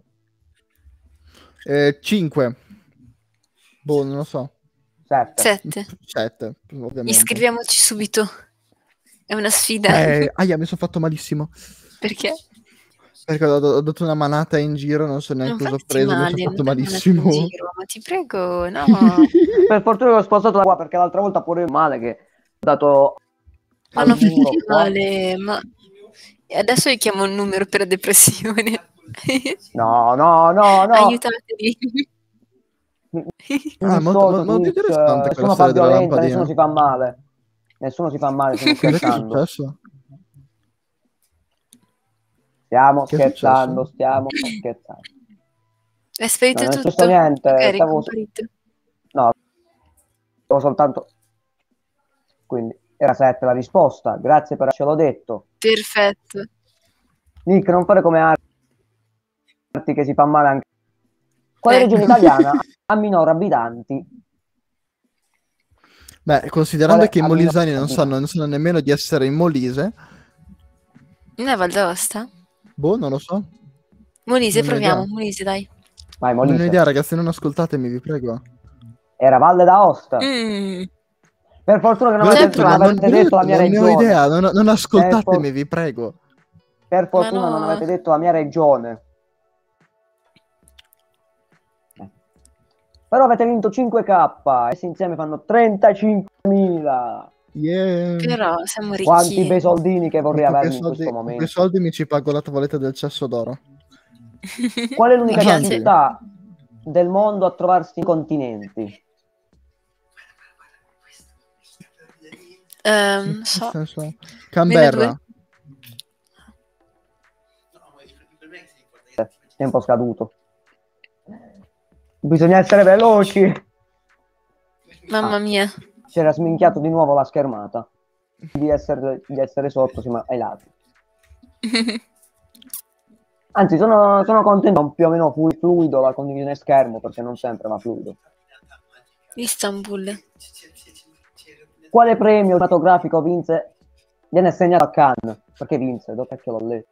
5. Boh, non lo so. 7. 7. 7, ovviamente. Iscriviamoci subito. È una sfida. Aia, mi sono fatto malissimo. Perché? Perché ho dato una manata in giro, non so Non neanche cosa ho farti preso, mi male, sono non fatto dai malissimo. manate in giro, ma ti prego, no. Per fortuna che ho spostato da qua, perché l'altra volta pure io male che ho dato Ma al non muro farti qua. male, ma adesso io chiamo un numero per depressione. No. Aiutatemi. Mi molto dissocio, Twitch, interessante quella nessuno fa storia della violenza, nessuno lampadina. si fa male. Nessuno si fa male, stiamo Cosa è scherzando. successo? Stiamo Che è scherzando, successo? stiamo scherzando. È sparito No, non è tutto. successo niente, Ok, è stavo ricomparito. No, stavo soltanto... Quindi, era 7 la risposta. Grazie per avercelo detto. Perfetto. Nick, non fare come Arti che si fa male anche... Quale Ecco. regione italiana ha minori abitanti? Beh, considerando Quale che i ha minori molisani non abitanti? sanno nemmeno di essere in Molise, Non è Val d'Aosta? boh, non lo so. Molise, Non ne ho idea. proviamo. Molise, dai. Vai, Non ne ho Molise. idea, ragazzi, non ascoltatemi, vi prego. Era Valle d'Aosta. Mm. Per fortuna che Ve l'ho detto, non avete detto la mia non ne ho regione. idea, non ascoltatemi, vi prego. Per fortuna Ma no. non avete detto la mia regione. Però avete vinto 5k, essi insieme fanno 35.000. Yeah. Però siamo ricchi. Quanti bei soldini che vorrei Con quei avermi in questo con quei momento. soldi mi ci pago la tavoletta del cesso d'oro. Qual è l'unica Avanti. città del mondo a trovarsi in continenti? Non so. Che senso ha? Meno Canberra. due. Tempo scaduto. Bisogna essere veloci. Mamma mia. C'era sminchiato di nuovo la schermata. Di essere sotto, sì, ma ai lati. Anzi, sono contento, più o meno fluido la condivisione schermo, perché non sempre va fluido. Istanbul. Quale premio cinematografico viene assegnato a Cannes? Perché vinse? Perché l'ho letto.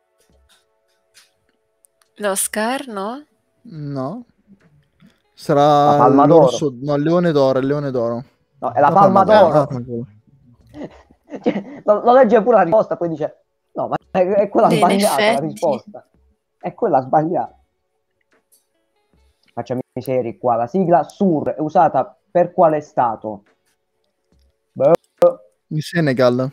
L'Oscar, no? No. La Sarà Palma l'orso... d'Oro. No, il leone d'oro, il leone d'oro. No, è la Palma d'Oro. fanculo. Cioè, lo legge pure la risposta, poi dice no, ma è quella Beh, in sbagliata la effetti. risposta. È quella sbagliata. Facciamo i seri qua. La sigla SUR è usata per quale stato? Beh, In Senegal.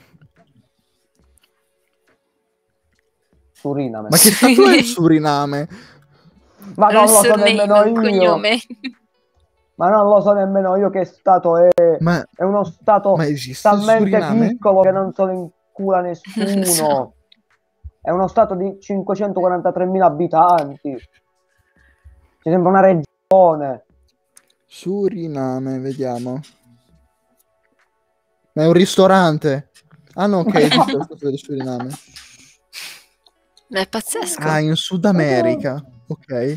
Suriname. Ma che stato è il Suriname? Ma non Un lo so surname, nemmeno un io. cognome. Ma non lo so nemmeno io che stato è. Ma È uno stato esiste il talmente Suriname? piccolo che non se lo incula Non nessuno. lo so. È uno stato di 543.000 abitanti. Ci sembra una regione. Suriname, vediamo. Ma è un ristorante. Ah no, ok, esiste lo stato del Suriname. Ma è pazzesco. Ah, in Sud America. Ok.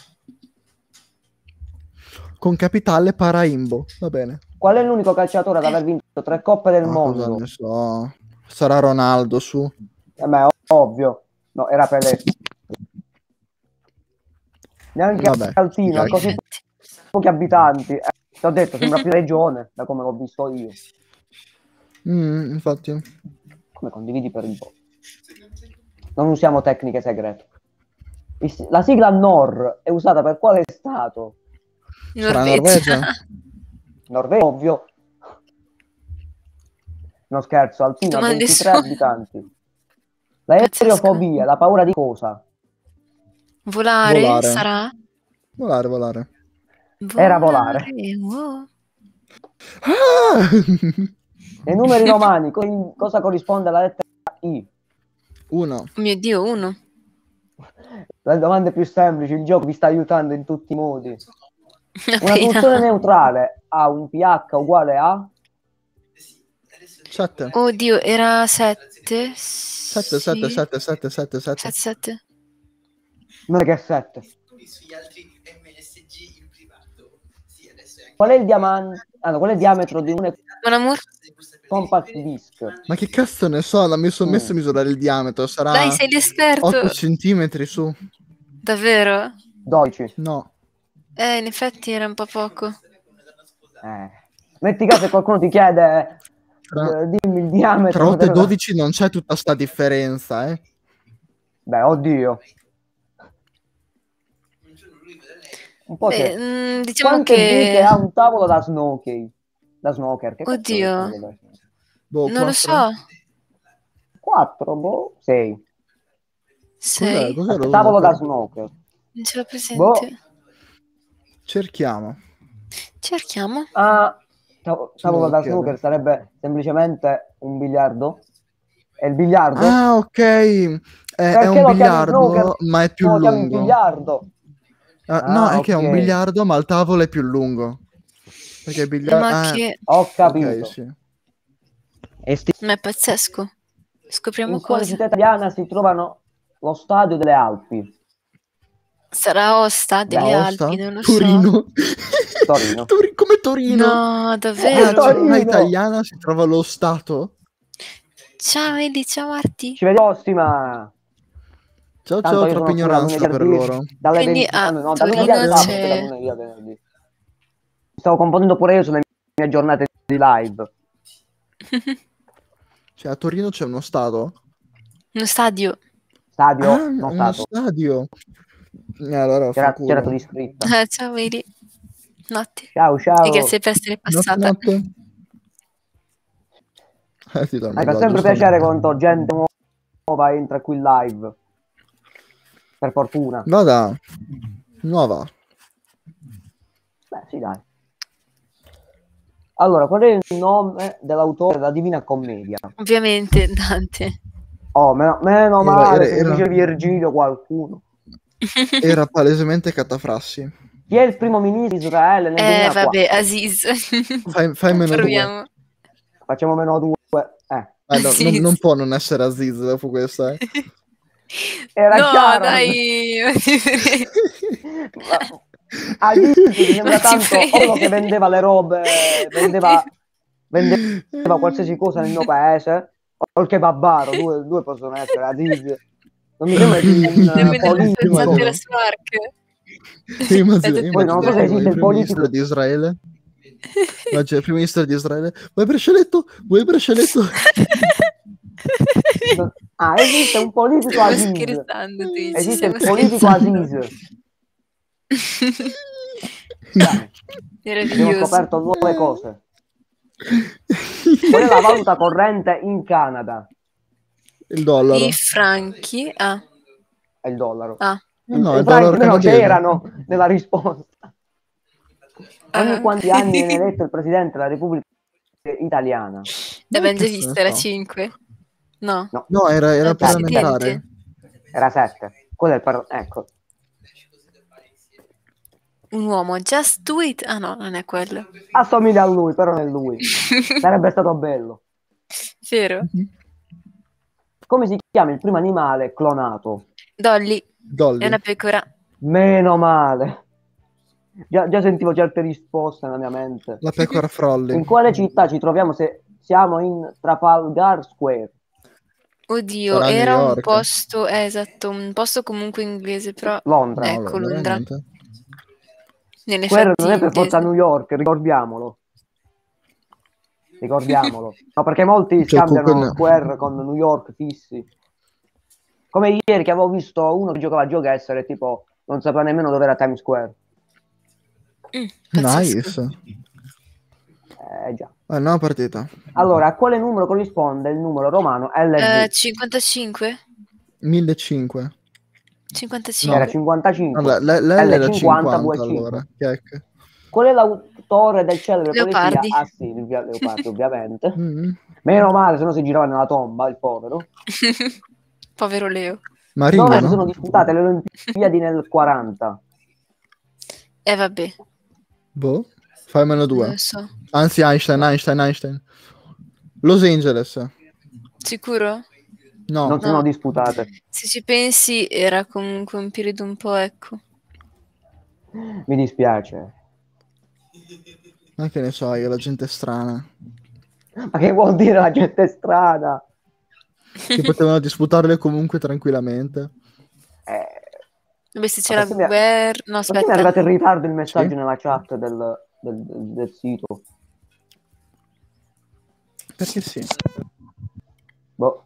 Con capitale Paraimbo. Va bene. Qual è l'unico calciatore ad aver vinto 3 coppe del Ma cosa mondo? ne so. Sarà Ronaldo, su. Beh, ovvio. No, era Pelé. Neanche Vabbè, Altino, ha sti così Infatti. pochi abitanti. Ti ho detto, sembra più regione, da come l'ho visto io. Infatti. Come condividi per il voto. Non usiamo tecniche segrete. La sigla NOR è usata per quale stato? Sarà Norvegia. Norvegia? Norvegia, ovvio. Non scherzo, Altino ha Domande 23 su. abitanti. L'aerofobia, la paura di cosa? Volare, Volare. sarà? Volare. Era volare. Wow. Ah! Nei numeri romani, cosa corrisponde alla lettera I? 1. Oh mio Dio, 1. Le domande più semplici, il gioco vi sta aiutando in tutti i modi. Una Appena. soluzione neutrale ha un pH uguale a 7. Oddio, era 7? 7. 7. non è che è 7. sugli altri MSG in privato. Sì, adesso è anche... Qual è il diamante? Ah, no, qual è il diametro di un Mon amour? compact disc? Ma che cazzo ne so, non mi sono messo a Mm. misurare il diametro, sarà Dai, sei l'esperto. 8 centimetri su. Davvero? 12. No. In effetti era un po' poco. Metti caso se qualcuno ti chiede Tra, dimmi il tra diametro 8 e 12 non c'è tutta sta differenza, eh. Beh, oddio. Un po' c'è. Diciamo Quante buche ha che... un tavolo da snooker? Da snooker? Che cazzo è Oddio. un tavolo da snooker? Boh, Non lo 4? so. 4, boh, 6. Sei? Cos'è lo Tavolo da snooker? snooker. Non ce l'ho presente. Boh. Cerchiamo. Cerchiamo. Ah, tavolo da Snooker. snooker sarebbe semplicemente un biliardo? È il biliardo? Ah, ok. È Perché un lo chiami snooker? biliardo, ma è più No, lo chiami lungo. biliardo. No, è che è un ok. biliardo, ma il tavolo è più lungo. Perché il biliardo... Ma che... Ho capito. Ok, sì. Ma è pazzesco. Scopriamo In quale cose. città italiana si trovano lo stadio delle Alpi? Sarà Osta delle Aosta? Alpi, non lo Torino. Torino. Come Torino? so. No, Nella davvero. Torino. città italiana si trova lo Stato? Ciao Eli, ciao Marti. Ci vediamo prossima. Ciao, Tanto ciao, io troppa sono qui da ignoranza lunedì per al loro. dalle Quindi 20 a no, da lunedì Torino al sabato c'è- e da lunedì al venerdì. Mi stavo confondendo pure io sulle mie giornate di live. Cioè, a Torino c'è uno stato? Uno stadio. Stadio, Ah, non uno stato. stadio. Allora, C'era fanculo. stato iscritta. Ciao Eli. Notte. Ciao, ciao. E grazie per essere passata. Notte. Ti do il Mi fa messaggio, sempre sto- piacere quando gente nuova entra qui in live. Per fortuna. Vada. Nuova. Beh, sì, dai. Allora, qual è il nome dell'autore della Divina Commedia? Ovviamente Dante. Oh, meno male, se mi era- dice Virgilio qualcuno. Era palesemente catafrassi. Chi è il primo ministro di Israele nel 2004? Vabbè, Aziz. Fai meno Proviamo. Facciamo meno 2. Aziz. Non può non essere Aziz dopo questa, eh. Era No, chiaro. dai. Aziz mi sembra Ma ti tanto prego. uno che vendeva le robe, vendeva qualsiasi cosa nel mio paese, o il kebabaro, due possono essere Aziz. Non mi sembra di un Nemmeno politico. pensate alla Spark. Poi non so se esiste il primo ministro politico. di Israele. Oggi è il primo ministro di Israele. Vuoi braccialetto? Vuoi braccialetto? Esiste un politico Stiamo Aziz. scherzando, tu dici, Esiste il stiamo politico Aziz. Abbiamo Meraviglioso. scoperto nuove cose. Qual è la valuta corrente in Canada? Il dollaro. I franchi. È il dollaro. No, I il franchi dollaro nemmeno canadese. c'erano nella risposta. Ogni quanti anni viene eletto il presidente della Repubblica Italiana? L'abbiamo già Cazzo ne vista, era so. 5. No. No, era Il parlamentare. presidente. Era 7. Quello è il ecco. Un uomo, just do it. Ah no, non è quello. Assomiglia a lui, però non è lui. Sarebbe stato bello. Vero? Come si chiama il primo animale clonato? Dolly, Dolly. è una pecora. Meno male. Già sentivo certe risposte nella mia mente. La pecora Frolli. In quale città ci troviamo se siamo in Trafalgar Square? Oddio, Sarà New era un York. posto, esatto, un posto comunque inglese, però Londra. No, ecco Londra. veramente. In Square effetti non è per forza inglese. New York, ricordiamolo. No, perché molti Cioè, scambiano Google- Square con New York fissi. Come ieri che avevo visto uno che giocava a giocassero e tipo non sapeva nemmeno dove era Times Square. Pazzesco. Nice. Già. Nuova partita. Allora, a quale numero corrisponde il numero romano LV? 55? 1500. 55. Era 55. Allora, L era 50, 50 V5. allora. Check. Qual è l'autore del celebre Leopardi. poesia? Ah sì, Leopardi ovviamente. Mm. Meno male, se no si girava nella tomba, il povero. Povero Leo. Marino, Dove si no? sono disputate le Olimpiadi nel 40? Vabbè, Boh. Fai meno non 2. lo so. Anzi, Einstein. Los Angeles. Sicuro? No. Non si sono disputate. Se ci pensi era comunque un periodo un po', ecco. Mi dispiace. Ma che ne so io, la gente è strana. Ma che vuol dire la gente strana? Che potevano disputarle comunque tranquillamente. Vabbè, se c'è Ma la perché guerra... No, perché mi è aspetta. arrivato in ritardo il messaggio Sì? nella chat del sito? Perché sì. Boh,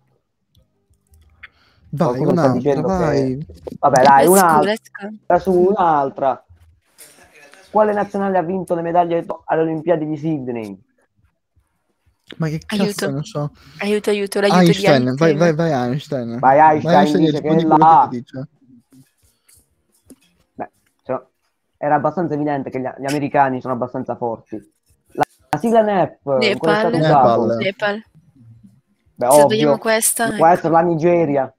Vai, qualcuno sta un'altra, dicendo vai. che... Vabbè, dai, Let's go, un'altra let's go. su un'altra. Quale nazionale ha vinto le medaglie alle Olimpiadi di Sydney? Ma che cazzo Aiuto, ne so. aiuto, l'aiuto di Einstein, vai Einstein. Einstein. Vai, Einstein Einstein è dice tipo che è di quello che ti là. dice. Beh, era abbastanza evidente che gli americani sono abbastanza forti. La sigla NEP, in quale è stato Nepal. usato? Nepal. Nepal. Beh, Se sbagliamo ovvio. questa, Può essere la Nigeria.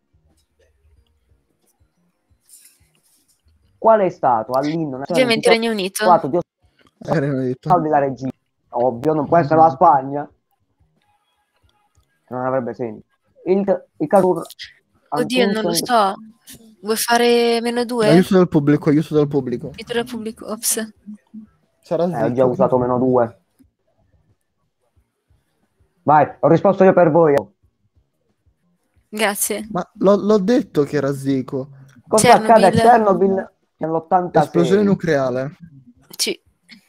Qual è stato all'inno nazionale ovviamente Regno Unito. intitolato Dio Regno Unito. salvi la regina? Ovvio, non può essere la Spagna. Non avrebbe senso. Il Cavour Oddio, non lo so. Vuoi fare -2? Aiuto dal pubblico, aiuto dal pubblico. Aiuto dal pubblico, ops. Sarà ho già Zico. usato -2. Vai, ho risposto io per voi. Grazie. Ma l'ho detto che era Zico. Cosa accade a Chernobyl. Chernobyl nell'86? Esplosione nucleare. Sì.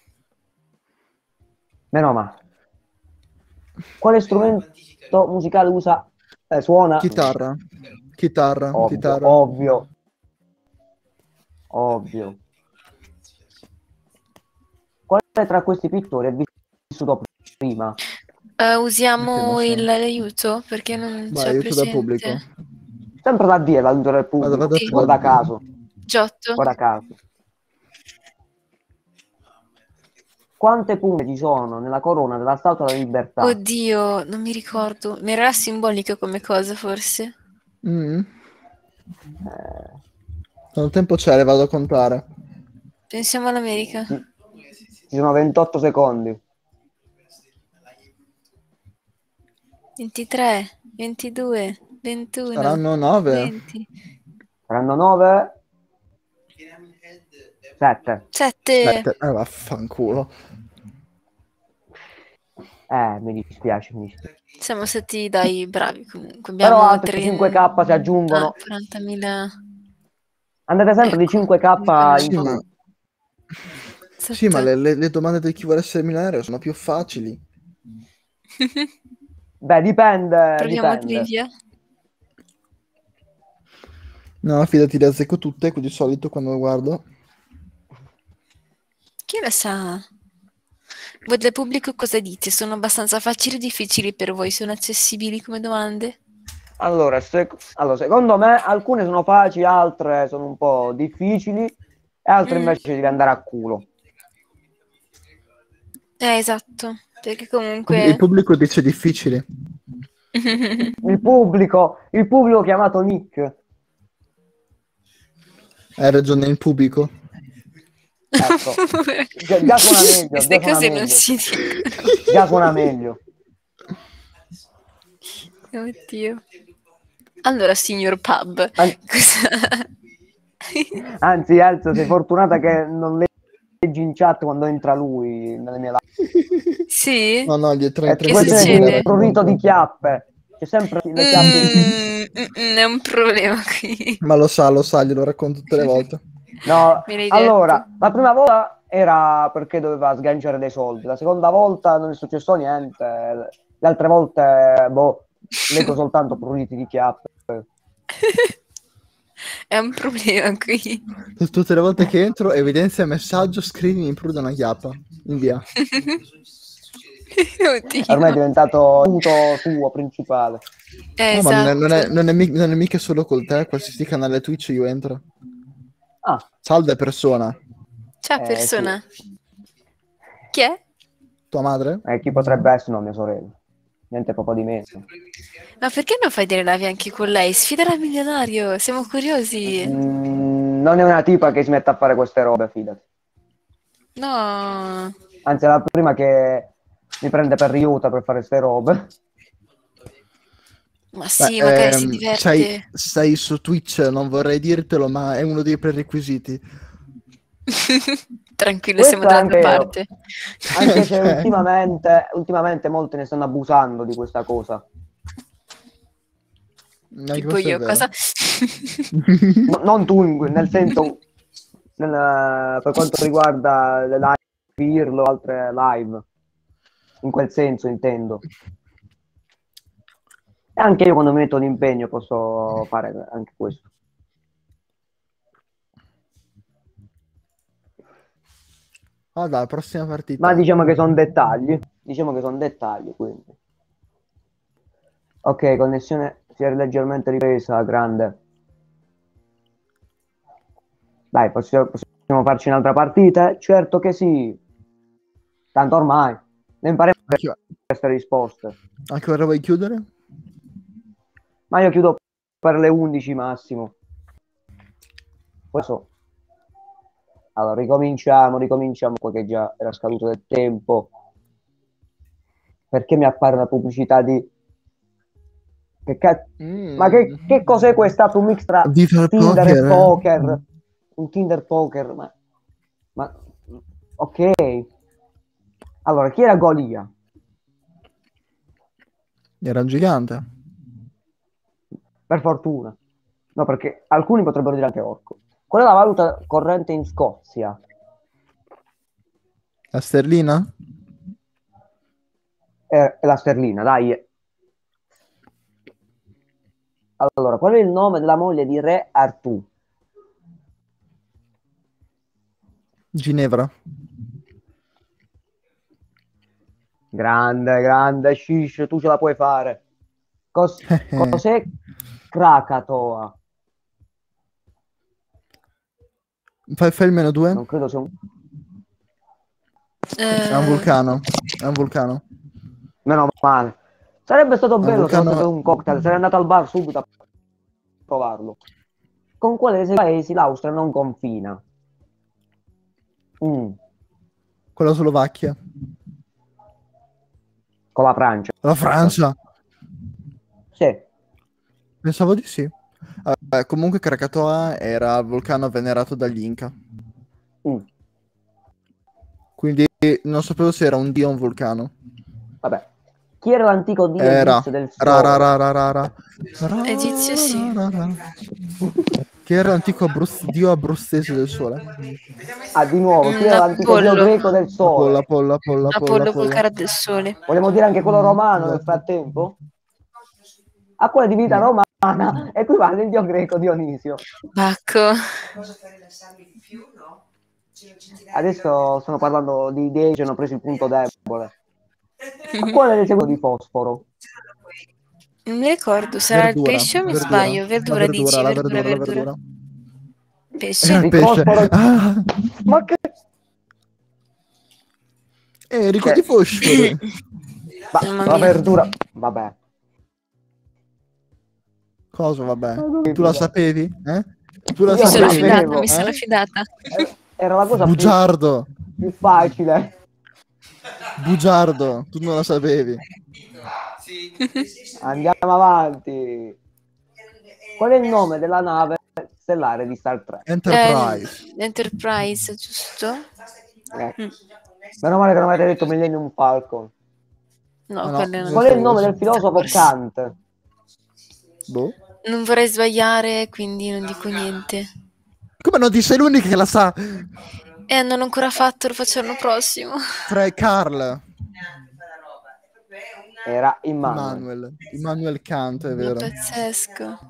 Meno male. Quale strumento musicale suona? Chitarra. Chitarra. Ovvio, Chitarra. ovvio. Quale tra questi pittori è vissuto prima? Usiamo Che ne so. l'aiuto perché non Vai, c'è aiuto dal presente. pubblico. Sempre da dire l'aiuto del pubblico. Vado Sì. Guarda caso. Giotto. Guarda caso. Quante punte ci sono nella corona della Statua della Libertà? Oddio, non mi ricordo. Mi era simbolico come cosa, forse. Mm. Quanto tempo c'è? Le vado a contare. Pensiamo all'America. Ci sono 28 secondi. 23, 22, 21. Saranno 9. 20. Saranno 9? 7. 7. Vaffanculo. Mi dispiace. Siamo stati, dai, bravi comunque. Però Abbiamo altri 5k si aggiungono. 40.000. Andate sempre di 5k in Sì, su. ma... Sì, ma le domande del chi vuole essere milionario sono più facili. Beh, dipende. Proviamo dipende. trivia. No, fidati, le azzecco tutte, di solito quando guardo. Chi lo sa? Voi del pubblico cosa dite? Sono abbastanza facili o difficili per voi? Sono accessibili come domande? Allora, secondo me alcune sono facili, altre sono un po' difficili e altre invece devi andare a culo. Esatto, perché comunque... Il pubblico dice difficili. Il pubblico chiamato Nick. Hai ragione, il pubblico. Ecco. Già suona meglio. Queste cose non si dicono. Già suona meglio. Oddio. Allora, signor Pub, Anzi, Elsa, sei fortunata che non leggi in chat quando entra lui nelle mie live. Sì? No, gli tre Che questo succede? è il prurito di chiappe. C'è sempre le chiappe. È un problema qui. Ma lo sa, glielo racconto tutte le volte. No, Me l'hai allora, detto. la prima volta era perché doveva sganciare dei soldi, la seconda volta non è successo niente, le altre volte, leggo soltanto pruriti di chiappe. È un problema qui. Tutte le volte che entro, evidenzia il messaggio, scrivi, mi prude una chiappa. Invia. Oddio. Ormai è diventato punto suo principale. No, ma Esatto. non è mica solo col te, qualsiasi canale Twitch io entro. Ah, Salve persona. Ciao persona. Chi è? Tua madre? chi potrebbe essere? No, mia sorella. Niente proprio di me. Ma perché non fai delle live anche con lei? Sfidala al milionario, siamo curiosi. Non è una tipa che si mette a fare queste robe, fidati. No. Anzi, è la prima che mi prende per riuta per fare queste robe. Ma sì, magari si diverte. Sei su Twitch, non vorrei dirtelo, ma è uno dei prerequisiti. Tranquillo, Questo siamo dalla anche tua io. parte. Anche se ultimamente molti ne stanno abusando di questa cosa. Anche Tipo questo è io, vero. cosa? Non tu, nel senso, per quanto riguarda le live, Pirlo, altre live, in quel senso intendo. E anche io quando mi metto d'impegno posso fare anche questo. Ah dai, prossima partita. Ma diciamo che sono dettagli. Diciamo che sono dettagli, quindi. Ok, connessione si è leggermente ripresa, grande. Dai, possiamo farci un'altra partita? Certo che sì. Tanto ormai ne impareremo Anche, queste risposte. anche ora vuoi chiudere? Ma io chiudo per le 11 massimo. Questo. Allora, ricominciamo qua che già era scaduto del tempo. Perché mi appare una pubblicità di... Ma che cos'è questa? Un mix tra Viva il Tinder poker, e poker? Un Tinder poker, ma... Ok. Allora, chi era Golia? Era un gigante. Per fortuna. No, perché alcuni potrebbero dire anche orco. Qual è la valuta corrente in Scozia? La sterlina? È la sterlina, dai. Allora, qual è il nome della moglie di Re Artù? Ginevra. Grande, Shish, tu ce la puoi fare. Cos'è Krakatoa? Fai il meno 2? Non credo sia un... È un vulcano. È un vulcano. Meno male. Sarebbe stato Un bello se vulcano- fosse un cocktail, sarei andato al bar subito a provarlo. Con quale dei paesi l'Austria non confina? Con la Slovacchia. Con la Francia. La Francia. Sì. Pensavo di sì. Comunque Krakatoa era il vulcano venerato dagli Inca. Mm. Quindi non sapevo se era un dio o un vulcano. Vabbè. Chi era l'antico dio Era egizio del sole? Egizio sì. Che era l'antico dio abruzzese del sole. Ah, di nuovo, chi era l'antico dio Apollo. greco del sole? Apollo col cara del sole. Vogliamo dire anche quello romano nel Esatto. frattempo? A quella divinità No. romana equivale il dio greco Dionisio. Bacco. Adesso stanno parlando di dei che hanno preso il punto debole. A quale dei seguenti di fosforo? Non mi ricordo, sarà il Verdura, pesce o mi verdura. sbaglio? Verdura, La dici? la Verdura. verdura. Pesce? Il Pesce. fosforo... Ah, Ma che... Enrico Cioè- di fosforo. Ma Mamma la mia. verdura... Vabbè. Cosa, vabbè? Tu la sapevi? Tu la Io Mi sono lo sapevi? sapevo. fidata, mi sono fidata. Era la cosa Bugiardo. più facile. Bugiardo. Tu non la sapevi. Andiamo avanti. Qual è il nome della nave stellare di Star Trek? Enterprise. Enterprise, giusto? Meno male che non avete detto Millennium Falcon. No, No, quelle non Qual è il nome so. del filosofo Kant? Boh. Non vorrei sbagliare, quindi non dico niente. Come non ti sei l'unica che la sa? Non l'ho ancora fatto, lo faccio l'anno prossimo. Carl. Era Immanuel. Immanuel Kant, è È vero. pazzesco.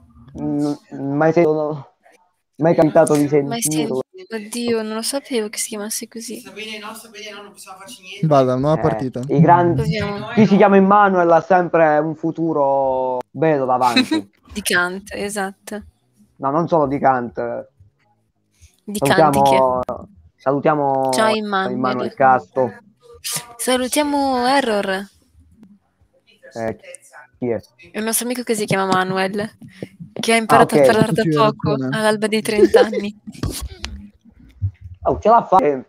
Mai capitato di Mai sentirlo. Oddio, non lo sapevo che si chiamasse così. Sapete no, non possiamo farci niente. Vada, nuova partita. I grandi... Proviamo. Chi si chiama Immanuel ha sempre un futuro bello davanti. Di Kant, esatto. No, non solo di Kant. Di Kantiche. Salutiamo Ciao Immanuel. Immanuel Casto. Salutiamo Error. Chi è? È un nostro amico che si chiama Manuel, che ha imparato ok. a parlare da Sì, poco, ragione. all'alba dei 30 anni. Oh, ce l'ha fatta.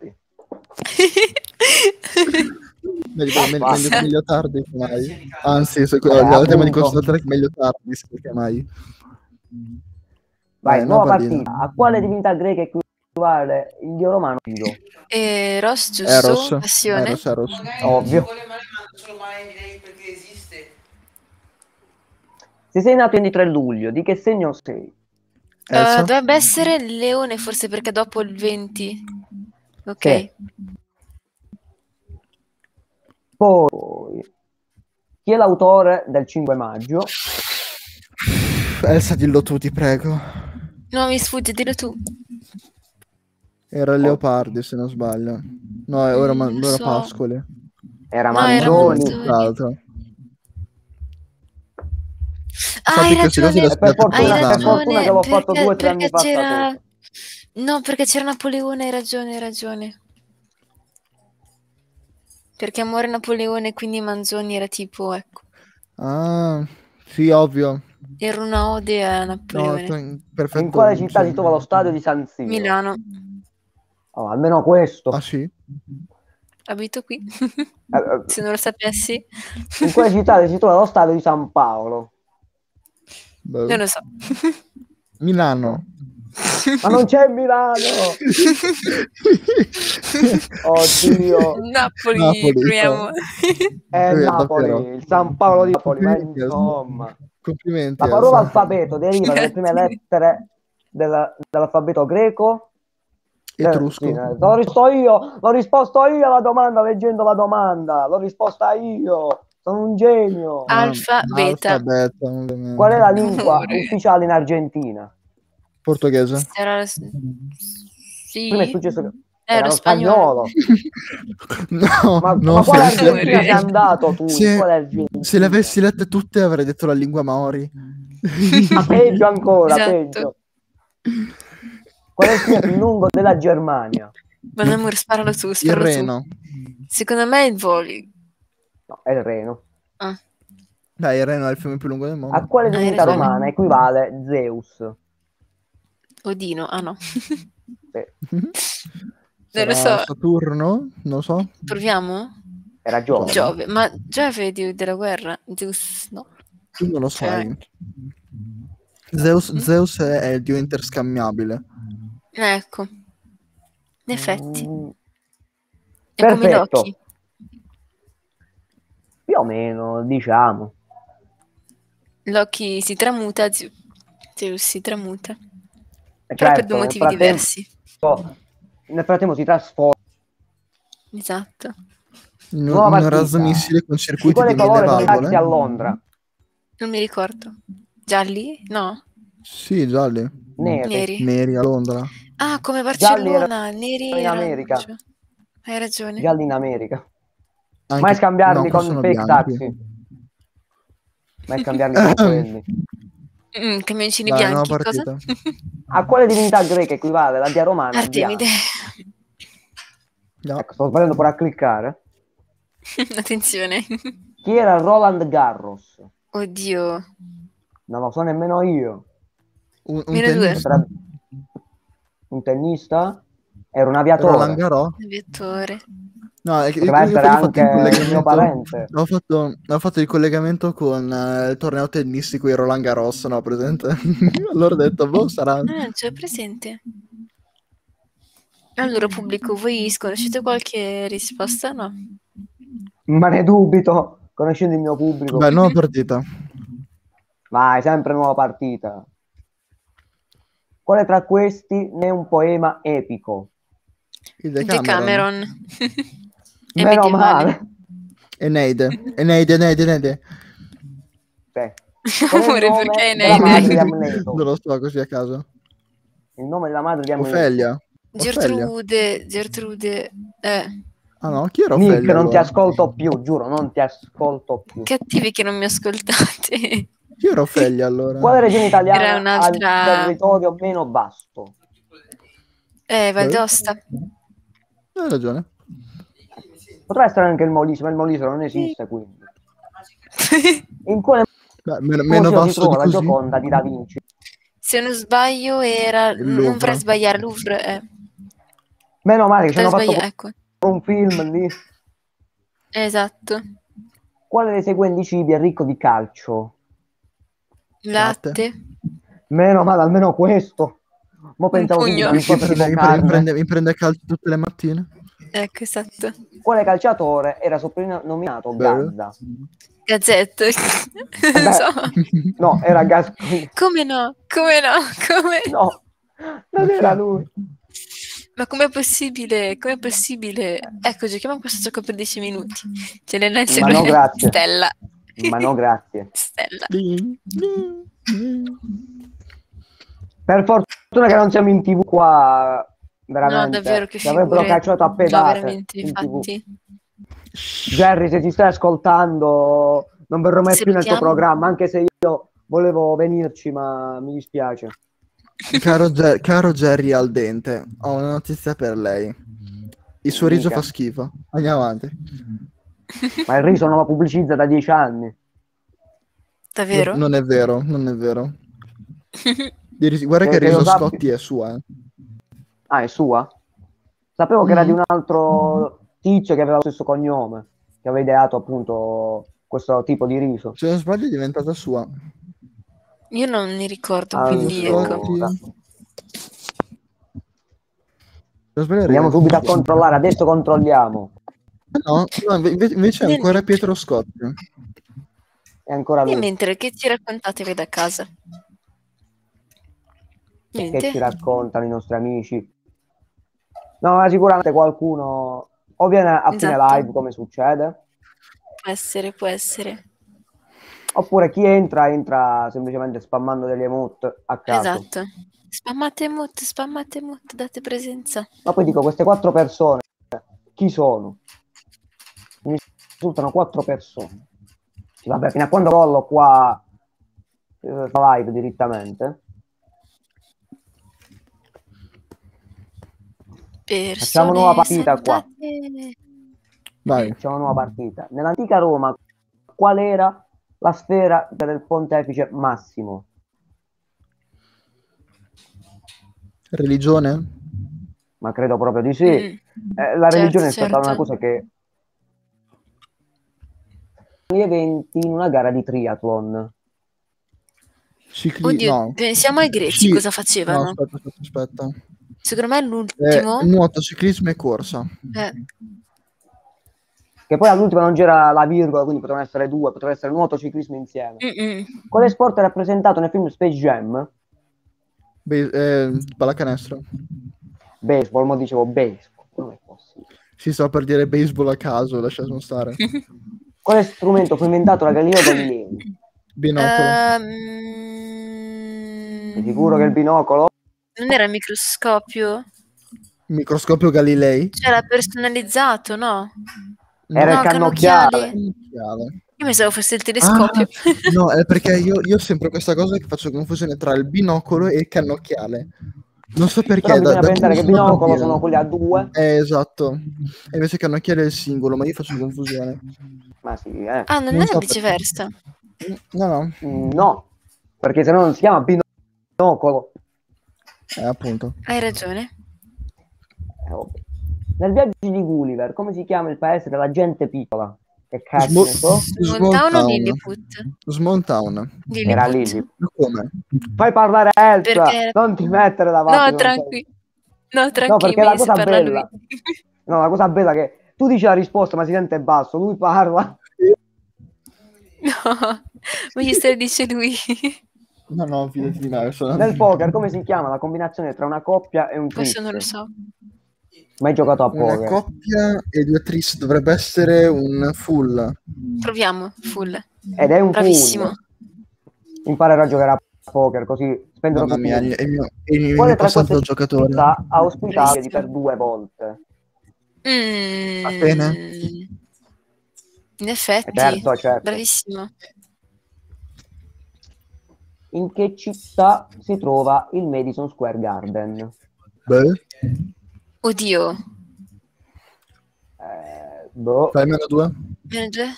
Meglio tardi che mai. Anzi, il appunto. tema di questo track meglio tardi che mai. Vai, nuova pallina. partita. A quale divinità greca è trovare il dio romano Guido. Eros, giusto? Eros. Passione. Eros. Magari Ovvio. non ci vuole male, ma solo male direi perché esiste. Se sei nato il 3 luglio, di che segno sei? Elsa? Dovrebbe essere il leone, forse perché dopo il 20. Ok. Sì. Poi, chi è l'autore del 5 maggio? Elsa, dillo tu, ti prego. No, mi sfugge, dillo tu. Era il Leopardi, se non sbaglio. No, ora, Non ora so. Pascoli. Era No, era Manzoni. Manzoni. L'altro. Ah, Sappi hai che queste cose ragione. le E per studiate fortuna, Hai per per esame. fortuna che l'ho fatto 2 o 3 anni perché fa. c'era... sapevo. No, perché c'era Napoleone, hai ragione, hai ragione. Perché muore Napoleone, quindi Manzoni era tipo, ecco, Ah, sì, ovvio. era una ode a No, Napoleone. perfetto. In quale città sì. si trova lo stadio di San Siro? Milano, Oh, almeno questo. Ah, sì? abito qui. Eh, Se non lo sapessi, In quale città si trova lo stadio di San Paolo? Boh. non lo so. Milano. Ma non c'è Milano! Oddio! Napoli, Napoli, proviamo. È Napoli, davvero. il San Paolo di Napoli, ma Complimenti, Elsa. insomma. Complimenti, La parola Elsa. alfabeto deriva dalle prime lettere dell'alfabeto greco. Etrusco. Sì, l'ho risposto io alla domanda leggendo la domanda, l'ho risposta io, sono un genio. Alfa, beta. Alfa, beta, ovviamente. Qual è la lingua Amore. ufficiale in Argentina? Portoghese. Era... Prima è Sì, successo che era era lo spagnolo. No, Ma no, quale se- Argentina sei andato tu? se- Quale Argentina? se le avessi lette tutte avrei detto la lingua Maori. Ma peggio ancora, Esatto. peggio. Qual è il fiume più lungo della Germania? Ma amore, sparalo tu, Il sparalo tu. Reno. Secondo me è il Voli. No, è il Reno. Ah. Dai, il Reno è il fiume più lungo del mondo. A quale Hai divinità ragione. romana equivale Zeus? Odino, ah no. Sì. Non lo Sarà so. Saturno? Non so. Proviamo? Era Giove. Giove, ma Giove è dio della guerra? Zeus, no. Tu non lo Cioè- sai. Zeus è il dio interscambiabile. Ecco. In effetti. Mm, È come i Perfetto. Loki. Più o meno, diciamo. Loki si tramuta, Zeus si tramuta. E Però per certo, due nel motivi frattempo- diversi. Nel frattempo si trasforma. Esatto. In Nuova un partita. razomissile con Di circuiti quale di mille colore sono i taxi valvole. a Londra? Non mi ricordo. Gialli? No. Sì, gialli. Neri. Neri. Neri a Londra. Ah, come Gialli Barcellona. Neri in era America. arancio. Hai ragione. Gialli in America. Anche... Mai scambiarli no, con sono fake bianchi. taxi. Mai scambiarli con quelli. Camioncini Dai, nuova bianchi, cosa? partita. A quale divinità greca equivale la dea romana? Artemide. No. Ecco, sto sbagliando pure a cliccare. Attenzione. Chi era Roland Garros? Oddio. Non lo so nemmeno io. Un Meno due. tennista. Un tennista? Era un Roland aviatore. Garros? Aviatore. No, è che Poteva essere ho fatto anche il mio parente. Ho fatto il collegamento con il torneo tennistico di Roland Garros, no, presente? Allora ho detto, boh, sarà... Ah, non c'è presente. Allora, pubblico, voi conoscete qualche risposta? No. Ma ne dubito, conoscendo il mio pubblico. Beh, nuova partita. Vai, sempre nuova partita. Quale tra questi ne è un poema epico? Il Decameron. È Meno medievale. male. Eneide. Sì. Qual è il Amore, nome perché della madre di Eneide? Amleto? Non lo so, così a caso. Il nome della madre di Amleto. Ofelia. Gertrude. Ah no, chi era Nick, Ofelia non ti allora? ascolto più, giuro, non ti ascolto più. Cattivi che non mi ascoltate. Chi era Ofelia allora? Quale regione Era italiana ha un'altra- il territorio meno vasto? Valdosta. Hai ragione. Potrà essere anche il Molise, ma il Molise non esiste, quindi. In quale Beh, meno museo si vasto trova di la così. Gioconda di Da Vinci? Se non sbaglio era... Il Non Louvre. vorrei sbagliare, Louvre. Meno male che ci Potrei hanno fatto sbagliare, ecco. un film lì. Esatto. Quale dei seguenti cibi è ricco di calcio? Latte. Meno male, almeno questo. Mo pensavo pugno. subito a un Mi tipo prende, carne. mi prende a calcio tutte le mattine. Ecco, esatto. Quale calciatore era soprannominato Bello. Gazza? Gazzetta. Non Beh, so. no, era Gascoigne. Come no? Come no? Come? No, non era lui. Ma com'è possibile? Com'è possibile? Ecco, giochiamo a questo gioco per 10 minuti. Ce l'hai nel Ma no, grazie. Stella. Ma no, grazie. Stella. Per fortuna che non siamo in TV qua, veramente. No, davvero, che Ci avrebbero figure. cacciato a No, pedate veramente, in TV. infatti. Jerry, se ci stai ascoltando, non verrò mai più nel tuo Salutiamo. programma, anche se io volevo venirci, ma mi dispiace. Caro Jerry al dente, ho una notizia per lei. Il suo riso Mica. fa schifo. Andiamo avanti. Ma il riso non lo pubblicizza da 10 anni. Davvero? Non è vero, non è vero. Guarda che il Che lo riso sappia. Scotti è sua. Ah, è sua? Sapevo che era di Mm. un altro tizio che aveva lo stesso cognome, che aveva ideato appunto questo tipo di riso. Se non sbaglio è diventata sua. Io non mi ricordo, Allora. quindi ecco. Se non sbaglio è Andiamo diventata subito a sua. controllare, adesso controlliamo. No, invece è ancora Pietro Scotti. È ancora E lui mentre che ci raccontate voi da casa? che Niente. ci raccontano i nostri amici. No, ma sicuramente qualcuno o viene a fine Esatto. live come succede, Può essere, può essere. oppure chi entra semplicemente spammando degli emote a caso. Esatto. Spammate emote, date presenza. Ma poi dico, queste 4 persone, chi sono? Mi risultano 4 persone. Sì, vabbè, fino a quando rollo qua fa live direttamente. Facciamo nuova partita qua. Vai. Facciamo una nuova partita. Nell'antica Roma, qual era la sfera del pontefice Massimo? Religione? Ma credo proprio di sì. La religione è stata una cosa che gli eventi in una gara di triathlon. Oddio, No. pensiamo ai greci, Sì. cosa facevano? No, aspetta. Secondo me l'ultimo... Nuoto, ciclismo e corsa. Che poi all'ultimo non c'era la virgola, quindi potevano essere 2, poteva essere nuoto, ciclismo insieme. Quale sport è rappresentato nel film Space Jam? Pallacanestro. Baseball, ma dicevo baseball. Non è possibile. Sì, sto per dire baseball a caso, lasciamo stare. Quale strumento fu inventato da Galileo Galilei? Binocolo. Sei sicuro che il binocolo? Non era il microscopio? Microscopio Galilei? C'era personalizzato, no? Era il cannocchiale. Io pensavo fosse il telescopio. No, è perché io ho sempre questa cosa che faccio confusione tra il binocolo e il cannocchiale. Non so perché. Però bisogna pensare che il binocolo sono quelli a 2. Esatto. E invece il cannocchiale è il singolo, ma io faccio confusione. Ma sì, Ah, non è viceversa? No. No, perché se no non si chiama binocolo. Appunto. Hai ragione. Nel viaggio di Gulliver, come si chiama il paese della gente piccola? Che cazzo ne so? Small Town o Lilliput? Small Town. Era Lilliput. Come? Fai parlare Elsa, Perché... non ti mettere davanti. No, tranquillo. No, tranquillo. No, perché la cosa bella... Lui. No, la cosa bella è che tu dici la risposta ma si sente basso, lui parla. No, voglio stare dice lui. No, fidati di me. Nel poker come si chiama la combinazione tra una coppia e un tris? Questo non lo so. Mai giocato a poker? Una coppia e 2 tris dovrebbe essere un full. Proviamo, full. Ed è un bravissimo. full. Imparerò a giocare a poker così spenderò Mamma mia, tutti. il mio Quale tra passato queste giocatore ha ospitato per 2 volte? Va bene? In effetti, certo. bravissimo. In che città si trova il Madison Square Garden? Beh. Oddio. Fai -2? -2?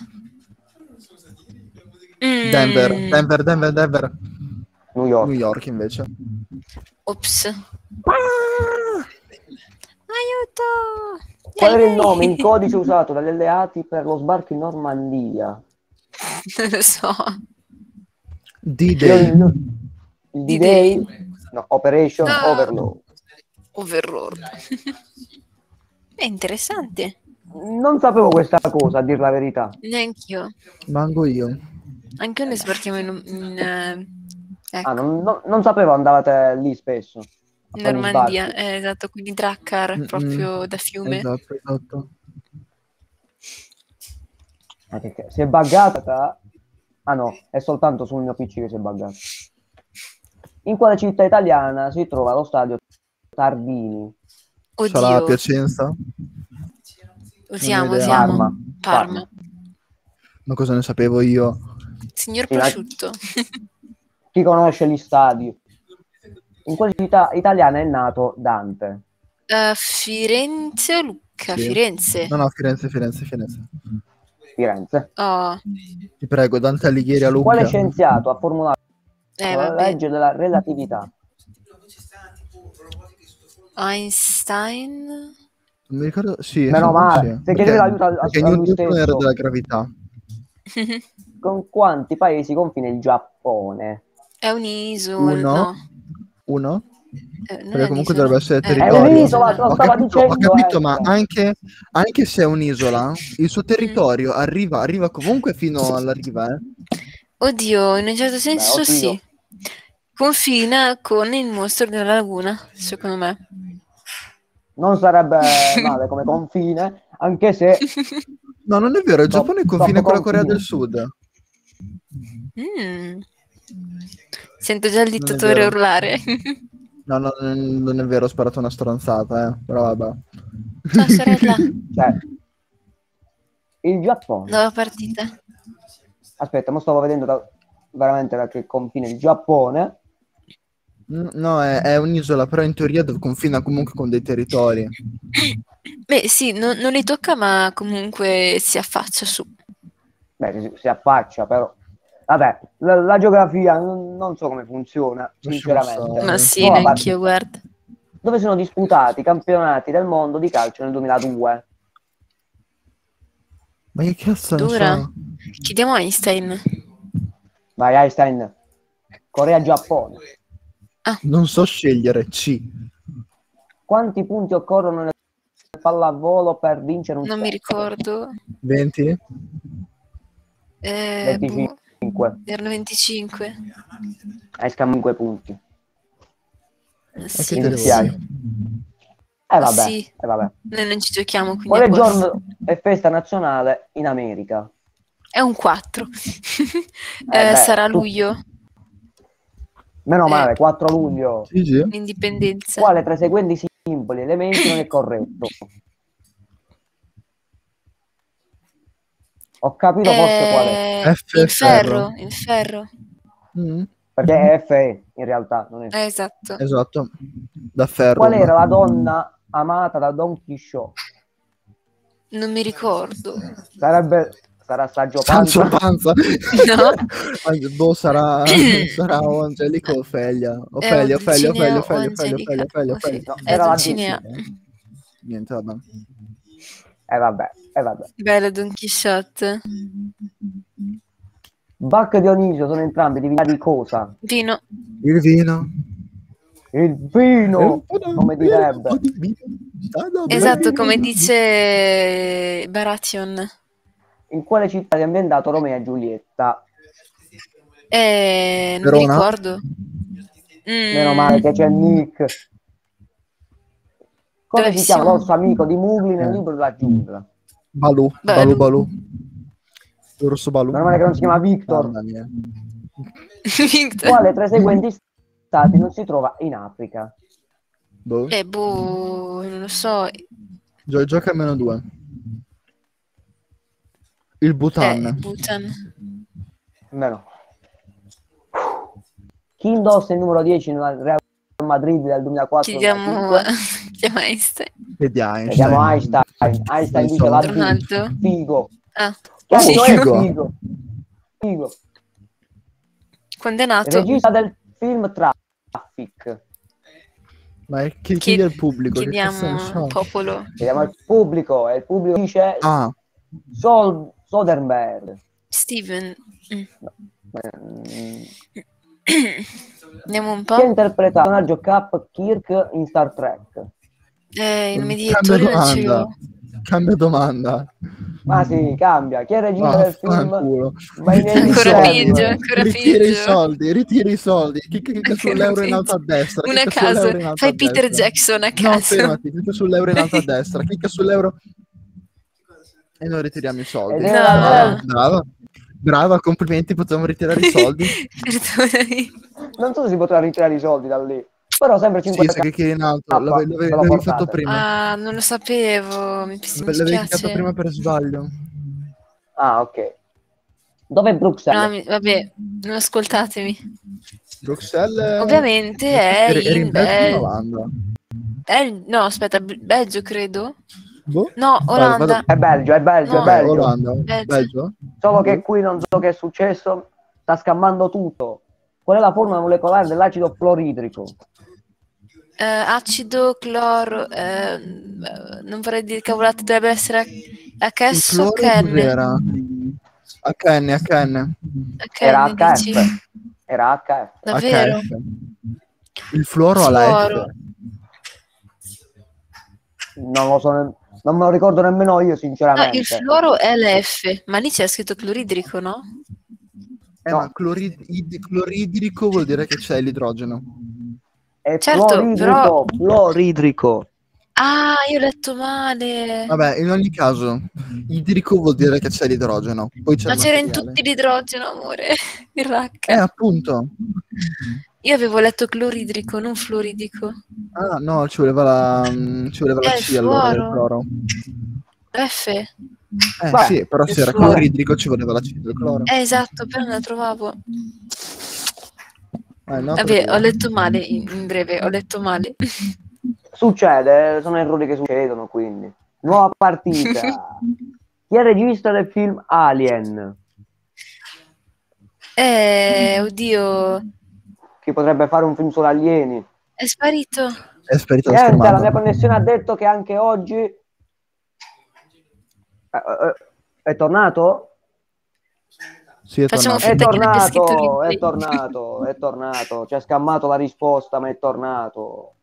Denver. New York. New York invece. Ops. Aiuto! Qual era il nome in codice usato dagli alleati per lo sbarco in Normandia? Non lo so. D-Day. Il D-Day? No, Operation Ah. Overlord. Overlord. È interessante. Non sapevo questa cosa, a dir la verità. Neanch'io. Mango io. Anche noi sbarchiamo ecco, Ah, non sapevo andavate lì spesso. A in fare gli Normandia. sbarchi. Esatto, quindi Drakkar, Mm-mm. proprio da fiume. Esatto. Perché si è buggata? Ah no, è soltanto sul mio PC che si è buggata. In quale città italiana si trova lo stadio Tardini? Sarà a Oddio, Piacenza? usiamo. idea. Parma. Parma. Ma cosa ne sapevo io? Signor Sì, ma- prosciutto. Chi conosce gli stadi? In quale città italiana è nato Dante? Firenze o Lucca? Sì. Firenze. No, Firenze. Firenze. Oh, Ti prego, Dante Alighieri a Quale Lucca. scienziato ha formulato la vabbè. legge della relatività? Einstein. Non mi ricordo, sì. Meno male, se chiedevi l'aiuto perché a lui Newton era stesso. della gravità. Con quanti paesi confina il Giappone? È un'isola. Uno? No. Uno? Non Perché è comunque un'isola. dovrebbe essere È territorio. un'isola, te lo Ho stava capito, dicendo. ma anche se è un'isola, il suo territorio arriva comunque fino alla riva, eh. Oddio, in un certo senso oddio. sì. Confina con il mostro della laguna, secondo me. Non sarebbe male come confine, anche se No, non è vero, il Giappone confina con la Corea confine. del Sud. Sento già il Non è dittatore vero. urlare. No, non è vero, ho sparato una stronzata, però vabbè. Ciao sorella, cioè, il Giappone. nuova partita. Aspetta, ma stavo vedendo veramente da che confine il Giappone. No, è un'isola, però in teoria confina comunque con dei territori. Beh, sì, non li tocca, ma comunque si affaccia su. Beh, si affaccia, però. Vabbè, la geografia non so come funziona, sinceramente. Ma sì, Nuova neanch'io, partita. guarda. Dove sono disputati i campionati del mondo di calcio nel 2002? Ma che cazzo ne Dura. so? Chiediamo a Einstein. Vai, Einstein. Corea-Giappone. Non so scegliere, C. Quanti punti occorrono nel pallavolo per vincere un Non mi set? ricordo. 20? 25. Erano 25. Hai scambiato 5 punti. Sì, che te Mi devo dispiace. dire? Vabbè, sì. vabbè. Noi non ci giochiamo, quindi Quale a posto. giorno è festa nazionale in America? È un 4. beh, Sarà tu- luglio, Meno male, 4 luglio. Sì, sì. l'indipendenza. Quale tra i seguenti simboli elementi non è corretto? Ho capito forse qual è. F Il ferro. ferro. Mm, Perché è FE in realtà, non è. Esatto. esatto. Da ferro. Qual era la donna amata da Don Chisciotte? Non mi ricordo. Sarà Saggio Sancho Panza? Panza. No. Boh, sarà o Angelica o Ofelia. Ofelia. Dulcinea o Angelica. Ofelia. No, È era la Dulcinea. Niente, vabbè. vabbè. Bello Don Chisciotte. Bacco e Dionisio sono entrambi divinità di cosa? Dino. Il vino. Il vino, come direbbe. Esatto, come dice Baratheon. In quale città è ambientato Romeo e Giulietta? Non mi Verona? ricordo. Meno male che c'è Nick. Come si Bravissimo. chiama l'orso amico di Mowgli nel libro della giungla? Balù. L'orso Balù. Meno male che non si chiama Victor. Mamma mia. Victor. Quale tra i seguenti stati non si trova in Africa? Boh. Non lo so. Gioca a -2. Il Bhutan. Bhutan. Meno. Chi indossa il numero 10 nel Real Madrid del 2004? Chiediamo Einstein. Vediamo Einstein. Einstein dice la Ronaldo. Figo. Figo. Figo. Quando è nato? Regista del film Traffic. Ma chi è il pubblico? Chiediamo al popolo. Chiediamo al pubblico e il pubblico dice Soderbergh. Steven. Andiamo un Chi ha po'. interpretato il personaggio Cap Kirk in Star Trek? I nomi di Cambia attori non ce li domanda. ho. Cambia domanda. Ma sì, cambia. Chi è il regista del film Fanculo. My Name is Ancora Sam? peggio, ancora Ritira i peggio. soldi, ritira i soldi. Clicca Ancora sull'euro in alto a peggio. destra. Una a Clicca caso. sull'euro in alto Fai a Peter destra. Jackson a No, caso. fermati, clicca sull'euro in alto a destra. Clicca sull'euro e noi ritiriamo i soldi. Ed No. Brava, brava. Brava, complimenti, potevamo ritirare i soldi. Perdonami. Non so se si poteva ritirare i soldi da lì, però sempre Sì, 50 se clicchi in alto, ve l'avevi lo fatto portate. prima. Ah, non lo sapevo. Mi L'avevi cliccato dispiace. prima per sbaglio. Ah, ok. Dov'è Bruxelles? No, vabbè, non ascoltatemi. Bruxelles Ovviamente è eri in in Belgio o in Belgio. Olanda? No, aspetta, Belgio credo. Boh. No, Vado- Olanda. È Belgio, è Belgio, è No. Belgio. Olanda, Belgio. Belgio? Solo che Boh. qui non so che è successo, sta scammando tutto. Qual è la formula molecolare dell'acido fluoridrico? Acido, cloro, non vorrei dire cavolate, dovrebbe essere Il HS o cloro KN? cos'era? HN. Era KN dici? HF. Era HF. Davvero? HF. Il fluoro alla Fluoro. F. Non lo so, non me lo ricordo nemmeno io, No, sinceramente. il fluoro è l'F, ma lì c'è scritto cloridrico, no? No. Ma cloridrico vuol dire che c'è l'idrogeno. È Certo, fluoridrico, fluoridrico. Ah, io ho letto male. Vabbè, in ogni caso, idrico vuol dire che c'è l'idrogeno. Poi c'è Ma il c'era in materiale. tutti l'idrogeno, amore. Il H. Appunto. Io avevo letto cloridrico, non fluoridico. Ah, no, ci voleva la C il allora del fluoro. cloro. F. Vabbè, Sì, però il se era fluoro. cloridrico ci voleva la C del cloro. Esatto, però non la trovavo. No, Vabbè, perché- ho letto male, in breve, ho letto male. Succede, sono errori che succedono, quindi. Nuova partita. Chi è il regista del film Alien? Oddio, Chi potrebbe fare un film sugli alieni? è sparito. È sparita la Niente, la schermata. mia connessione ha detto che anche oggi... È tornato? Sì, è Facciamo tornato. finta che non abbia scritto È tornato. Ci ha scammato la risposta, ma è tornato.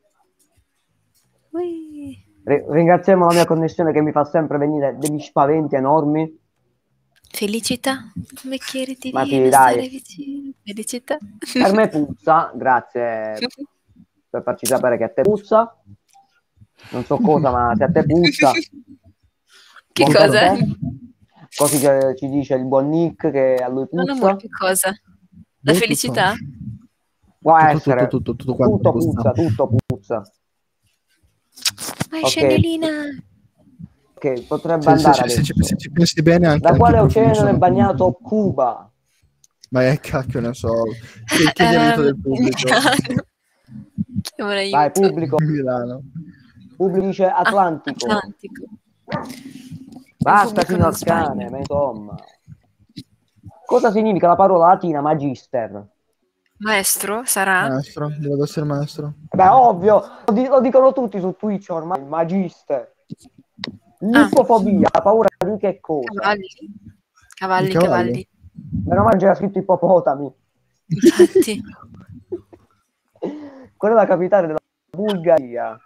Ui. Ringraziamo la mia connessione che mi fa sempre venire degli spaventi enormi. Felicità, come chiedi di Ma sì, stare dai. vicino. Felicità. Per me puzza, grazie per farci sapere che a te puzza. Non so cosa, ma se a te puzza. Che buon per cosa? te. Così ci dice il buon Nick che a lui Non puzza. amore, che cosa? La Tutto. felicità? Può Tutto, essere. tutto quanto Tutto puzza. puzza, tutto puzza. Vai, Ok. Scenolina. Ok, potrebbe Se andare adesso. ci pensi bene anche Da quale i profumi oceano sono è bagnato Cuba? Ma che cacchio ne so. Chiedi aiuto del pubblico. Chiamo l'aiuto. Dai, pubblico. Milano. Pubblico dice Atlantico. Atlantico. Basta Il pubblico fino non al cane, sbaglia. ma insomma. Cosa significa la parola latina magister? Maestro, sarà? Maestro, devo essere maestro. Beh, ovvio, lo dicono tutti su Twitch ormai, magister. L'ipofobia, la paura di che cosa? Cavalli. Cavalli, I cavalli. cavalli. Meno male c'era scritto ippopotami. Infatti. Qual è la capitale della Bulgaria?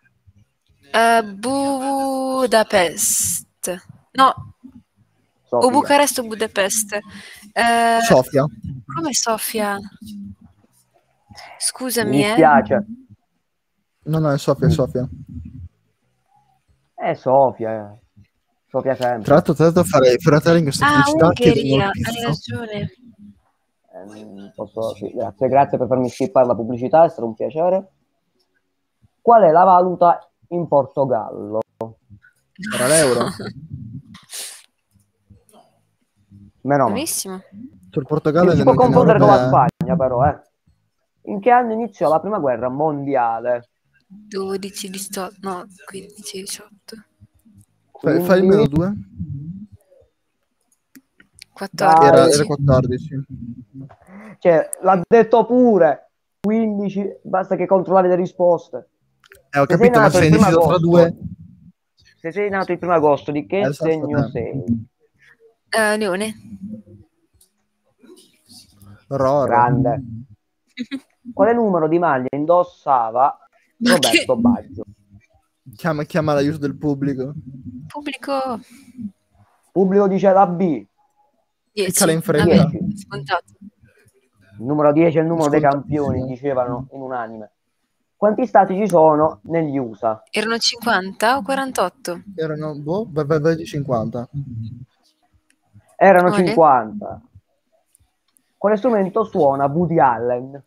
Budapest. No, Sofia. o Bucarest o Budapest. Sofia. Come Sofia? Scusami, Mi dispiace. No, è Sofia, è Sofia. È Sofia. Sofia sempre. Tra l'altro farei fratelli questa pubblicità che Ungheria, vengono hai ragione. Sì, grazie per farmi skippare la pubblicità, è stato un piacere. Qual è la valuta in Portogallo? Era l'euro. Meno male. Benissimo. Sul Portogallo Si è può nell'Unione confondere con la Europea. Spagna, però, eh. In che anno iniziò la prima guerra mondiale? 12, 18, no, 15, 18, Fai il Quindi- meno 2? 14. Era 14. Cioè, l'ha detto pure. 15, basta che controllavi le risposte. Ho Se sei capito, ma nato se il hai primo deciso tra agosto, due... se sei nato il 1 agosto, di che Esatto, segno te. sei? Leone. Roro. Grande. Quale numero di maglia indossava Ma che Roberto Baggio? Chiama l'aiuto del pubblico. pubblico Pubblico dice la B. 10. Cala in fretta. Vabbè, 10. scontato. Il numero 10 è il numero dei Scontatissimo. campioni, dicevano in unanime. Quanti stati ci sono negli USA? Erano 50 o 48? Erano, vai di 50. Erano Ole. 50. Quale strumento suona Woody Allen?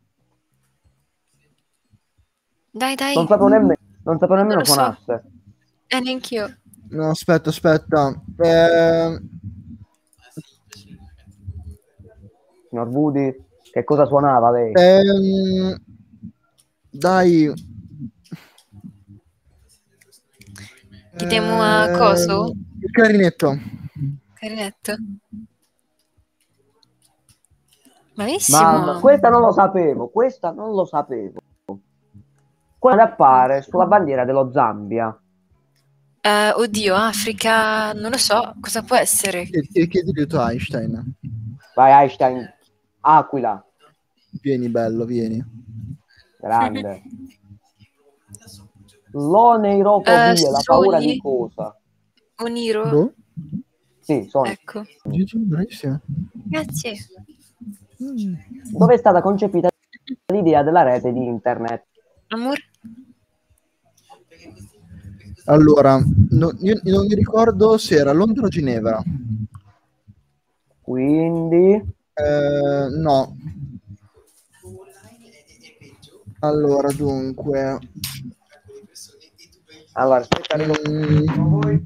Dai, dai. Non sapevo nemmeno Non lo so. suonasse. Neanch'io. No, aspetta. Signor Woody, che cosa suonava lei? Dai. Chiediamo a coso? Il clarinetto. Carinetto. Bravissimo. Mamma, questa non lo sapevo. Quale appare sulla bandiera dello Zambia? Oddio, Africa, non lo so, cosa può essere? Chiedi tu a Einstein. Vai Einstein, Aquila, Vieni, bello, vieni. grande. L'oneiropobia, la paura di Sogni? cosa? Oniro? Boh. Sì, sono. Ecco. Gigi, bravissimo. Grazie. Dove è stata concepita l'idea della rete di internet? Amor? Allora, io non mi ricordo se era Londra o Ginevra. Quindi, No. Allora, dunque. allora, aspetta, Mm,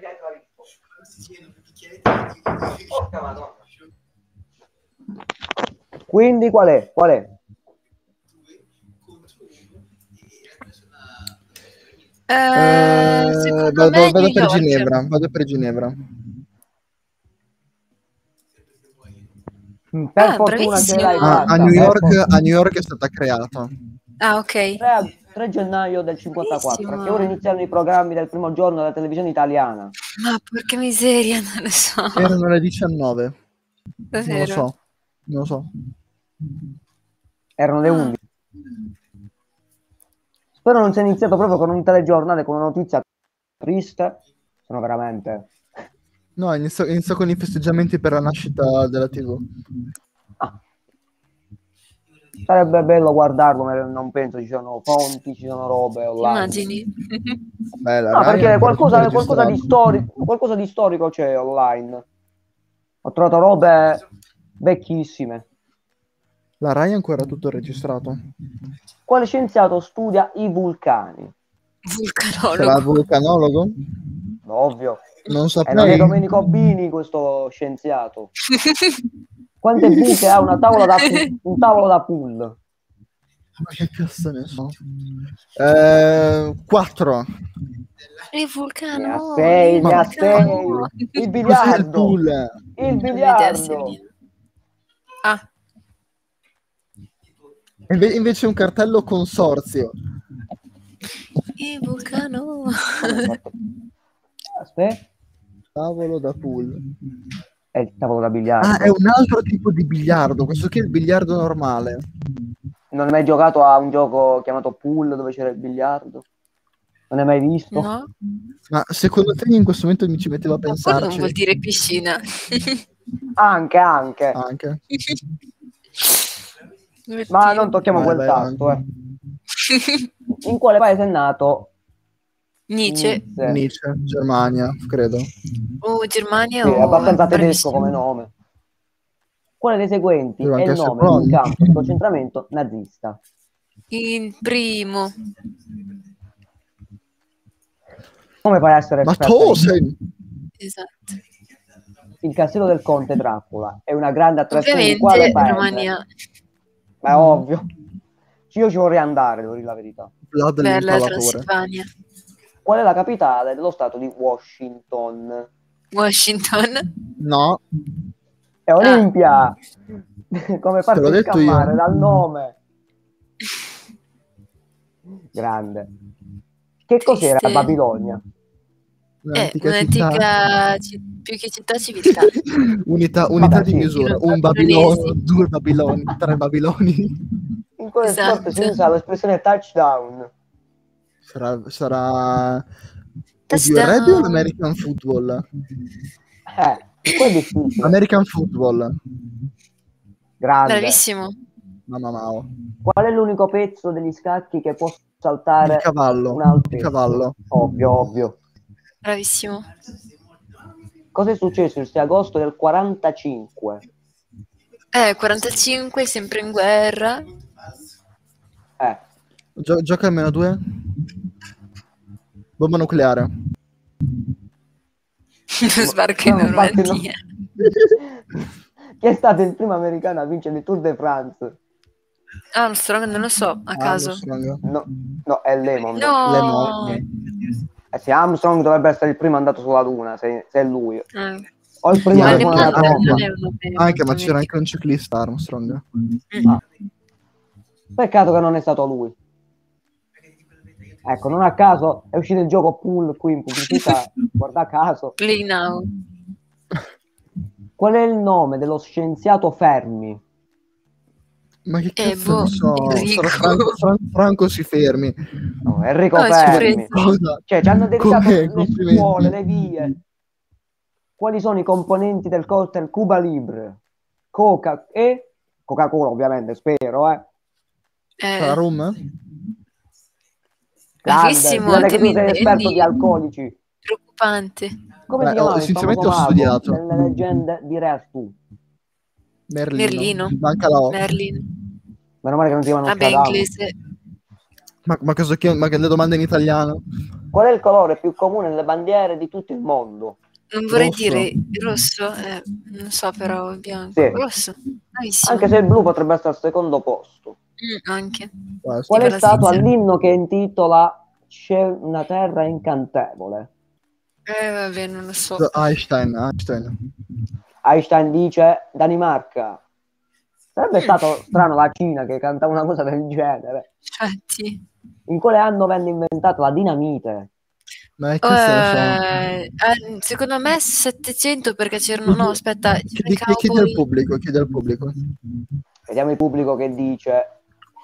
quindi qual è? Qual è? Secondo me vado New per York. Ginevra. Vado per Ginevra. Per fortuna ce l'hai bravissimo. fatta. A New per York, fortuna. a New York è stata creata. Ah, ok. 3 gennaio del 54, Bellissimo. che ora iniziano i programmi del primo giorno della televisione italiana. Ma porca miseria, non lo so. Erano le 19. Non lo Davvero? so. Non lo so. Erano le Ah. 11. Spero non sia iniziato proprio con un telegiornale con una notizia triste. Sono veramente... No, inizio con i festeggiamenti per la nascita della TV. Ah. Sarebbe bello guardarlo, ma non penso ci sono fonti, ci sono robe online. Immagini? Beh, la No, Rai perché è ancora tutto qualcosa di registrato. qualcosa di storico c'è online. Ho trovato robe vecchissime. La Rai è ancora tutto registrato. Quale scienziato studia i vulcani? Sarà il Vulcanologo. vulcanologo? Ovvio. Non Non è saprei. Domenico Bini questo scienziato. Quante buche ha una tavola un tavolo da pool? Ma che cazzo ne so? 4. Il vulcano. Ne ha 6, ne ha il vulcano. 6. Il Cos'è il biliardo. pool? Il Non ho idea se biliardo. via. Ah, Invece un cartello consorzio. il vulcano. Aspetta. Tavolo da pool. È il tavolo da biliardo. Ah, è un altro tipo di biliardo. Questo qui è il biliardo normale. Non hai mai giocato a un gioco chiamato pool dove c'era il biliardo? Non hai mai visto? No? Ma secondo te in questo momento mi ci mettevo a Pool non pensarci? vuol dire piscina. Anche. Anche. Ma non tocchiamo Vai, quel vai tasto, avanti. In quale paese è nato Nietzsche. Nietzsche, Germania, credo. Germania Sì, è abbastanza tedesco bravissimo. come nome. Quale dei seguenti Doveva è il anche essere nome di un Bonn. campo di concentramento nazista? Il primo. Come fai a essere Ma esperto tu di- sei... Esatto. Il castello del conte Dracula è una grande attrazione di quale Ovviamente paese? Romania. Ma è ovvio. Io ci vorrei andare, devo dire la verità. Vlad Per la l'impalatore. Transilvania. Qual è la capitale dello stato di Washington? Washington. No, È Olimpia! Come l'ho farti detto scammare io. dal nome? Grande. Che cos'era Triste. Babilonia? Un'antica più che città, civiltà. unità Vabbè, di sì. misura, un Babilonesi. Babilono, 2 Babiloni, 3 Babiloni. In quelle sport si Esatto. usa l'espressione touchdown. Sarà... Oddio, il Touchdown. rugby o l'American football? Qua è difficile. American football. Grande. Bravissimo. Mamma mia. Qual è l'unico pezzo degli scacchi che può saltare Il cavallo. un altro Il pezzo? cavallo. Ovvio. Bravissimo. Cosa è successo il 6 agosto del 45? 45, sempre in guerra. Gioca almeno 2. Bomba nucleare. Sbarca in No, infatti no. Normandia. Chi è stato il primo americano a vincere il Tour de France? Armstrong, non lo so, a caso. Armstrong. No, è Lemon. No. Lemon. Sì, Armstrong dovrebbe essere il primo andato sulla Luna, se è lui. O il Sì, primo Ma anche, telefono Lemon alla non Roma. è uno dei- anche, ma c'era anche un ciclista Armstrong. Ah. Peccato che non è stato lui. Ecco, non a caso è uscito il gioco Pool qui in pubblicità. Guarda caso. Play now. Qual è il nome dello scienziato Fermi? Ma che cazzo boh, ne so? Enrico. Franco si fermi. No, Enrico No, ci Fermi. preso. Cosa? Cioè, ci hanno dedicato Com'è? le Complimenti. scuole, le vie. Quali sono i componenti del cocktail Cuba Libre? Coca e Coca-Cola, ovviamente, spero, Sarà rum? Grande. Bravissimo, Si vede che tu sei te ne esperto intendi. di alcolici. Preoccupante. Come Beh, si chiamava il sinceramente famoso ho mago studiato. delle leggende di Re Artù? Merlino. Manca la O. Merlin. Meno male che non si chiamano Vabbè, Shadam. inglese. Ma cosa ma che le domande in italiano? Qual è il colore più comune nelle bandiere di tutto il mondo? Non vorrei Rosso. dire rosso, non so però il bianco. Sì. Rosso. Bravissimo. Anche se il blu potrebbe essere al secondo posto. Anche. Qual è per la stato Svizzera. l'inno che intitola C'è una terra incantevole? Vabbè, non lo so. Einstein. Einstein dice Danimarca. Sarebbe stato strano la Cina che cantava una cosa del genere. Infatti. In quale anno venne inventata la dinamite? Ma che cazzo ne so? Secondo me 700 perché c'erano... No, aspetta. c'erano i Chiedi al cowboy. pubblico. Vediamo il pubblico che dice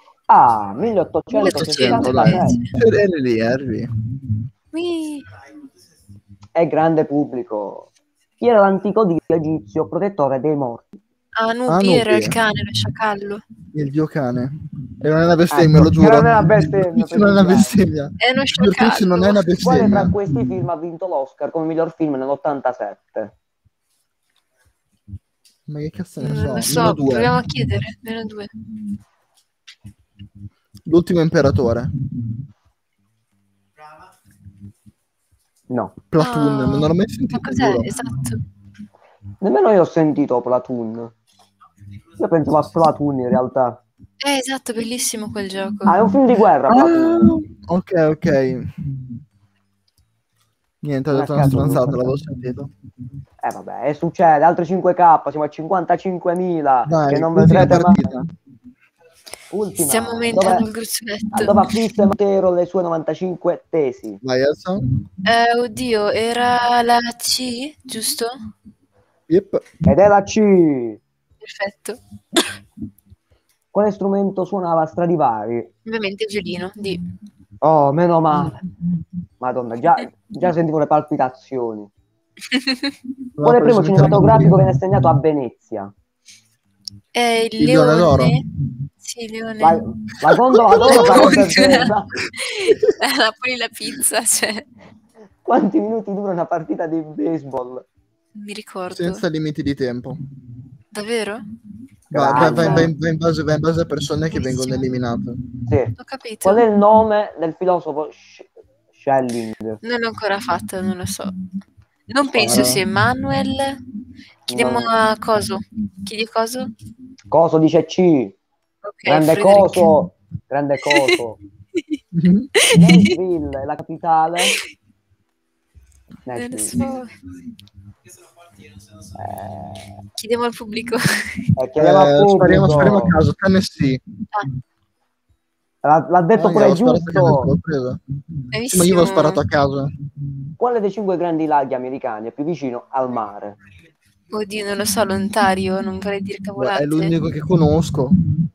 1866. Eri lì. Ui. È grande pubblico. Chi era l'antico dio egizio protettore dei morti? Anubi era il cane, lo sciacallo. Il dio cane. E non è una bestemmia, Ecco, lo giuro. non è una bestemmia, Non è una bestemmia. È uno Divertirsi non è una sciacallo. Quale bestemmia. tra questi film ha vinto l'Oscar come miglior film nell'87? Ma che cazzo ne Non so? lo so, Meno 2. proviamo a chiedere. Meno 2. L'ultimo imperatore. No. Platoon, Ah, non l'ho mai Ma sentito. cos'è? giuro. Esatto. Nemmeno io ho sentito Platoon. Io pensavo a Splatoon in realtà. Esatto, bellissimo quel gioco. È un film di guerra, Platoon. Ok. Niente, ho Non detto a una caso, stronzata, non l'avevo sentito. Vabbè, e succede, altre 5K, siamo a 55.000, Dai, che non ultima vedrete mai. partita. Ultima. Stiamo aumentando il gruzzoletto. Dove affisse Montero le sue 95 tesi? Vai, Elsa. Oddio, era la C, giusto? Yep. Ed è la C. Perfetto. Quale strumento suonava Stradivari? Ovviamente il violino di... Oh, meno male. Madonna, già sentivo le palpitazioni. Quale primo cinematografico viene assegnato a Venezia? È il Il Leone d'Oro? leone. Sì, il leone. La gondola d'oro sarebbe bella. Napoli la pizza, cioè. Quanti minuti dura una partita di baseball? Non mi ricordo. Senza limiti di tempo. Davvero? Va Grande. in base a persone che vengono eliminate. Sì. Ho capito. Qual è il nome del filosofo Schelling? Non l'ho ancora fatto, non lo so. Non penso sia Manuel. Chiediamo No. a Coso. Chiedi Coso? Coso dice C. Ok, Grande Frederick. Coso. Grande Coso. Nashville è la capitale. Non lo Nashville. so. Chiediamo al pubblico. Chiediamo al pubblico. Spariamo a caso. Tennessee. L'ha detto Io pure ho sparato a caso, giusto. l'ho preso. Hai Sì, ma io visto? l'ho sparato a caso. Quale dei 5 grandi laghi americani è più vicino al mare? Oddio, non lo so, l'Ontario, non vorrei dire È cavolate. l'unico che conosco.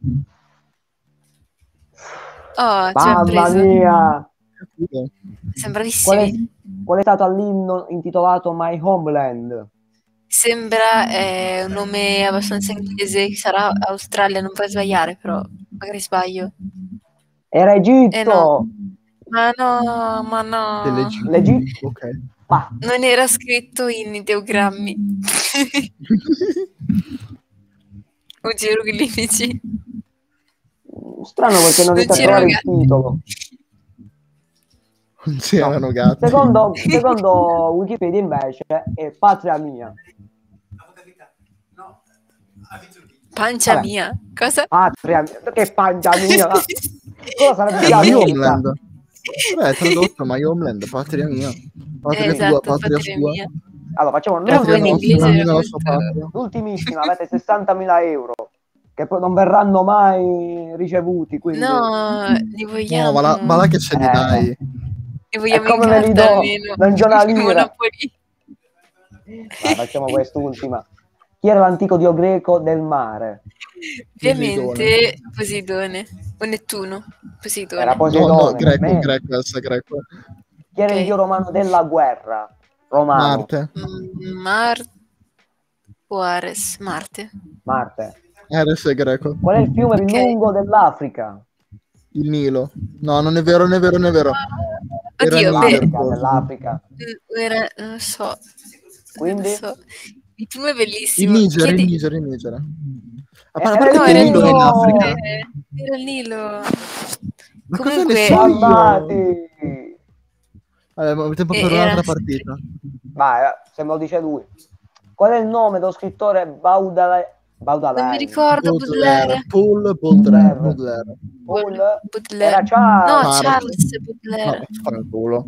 Oh, ci abbiamo Mamma preso. mia! Siamo Qual è, bravissimi. qual è stato l'inno intitolato My Homeland? Sembra un nome abbastanza inglese, sarà Australia, non puoi sbagliare, però magari sbaglio. Era Egitto! No. Ma no, ma no. L'Egitto? Ok. Ma Non era scritto in ideogrammi. O geroglifici. strano perché non riesco a c'erano trovare il gatti. titolo. Non c'erano gatti. Secondo Wikipedia invece è patria mia. No, ha vinto il Ghibli. Pancia Vabbè. mia. Cosa? Patria mia. Che pancia mia? Cosa sarebbe My più America? Homeland. Beh, tradotto My Homeland, patria mia. Patria tua, Esatto, patria patria sua. mia. Allora, facciamo Però Patria voi in nostra, inglese ognuno era la sua molto... patria. l'ultimissima, avete 60.000 euro che poi non verranno mai ricevuti, quindi No, li No, vogliamo. va là che ce li dai. Li vogliamo E come in me li carta do? almeno. Non c'è una lira. Monopoly. Vai, facciamo quest'ultima. Chi era l'antico dio greco del mare? Ovviamente Poseidone. O Nettuno. Era Poseidone. No, Poseidone. greco, Me. Elsa, greco. Chi era Ok. il dio romano della guerra? Romano. Marte. Marte. Marte. Eres è greco. Qual è il fiume più Ok. lungo dell'Africa? Il Nilo. No, non è vero, non è vero, non è vero. Era Oddio, beh, Niger, L'Africa, forse. dell'Africa. non lo so. Quindi? Non lo so. Il film è Il bellissimo. Niger, il Chiedi- Niger, il Niger. A Era parte No, che era il il Nilo è in Nilo. Africa. Era il Nilo. Ma cosa ne Comunque, so io? Salvati! Vabbè, ma tempo per era... un'altra partita. Vai, se me lo dice lui. Qual è il nome dello scrittore Baudelaire? Non mi ricordo Baudelaire. Baudelaire. Paul Baudelaire. Baudelaire. Paul? Baudelaire. Era Charles. No, Charles. Charles No, Baudelaire. fanculo.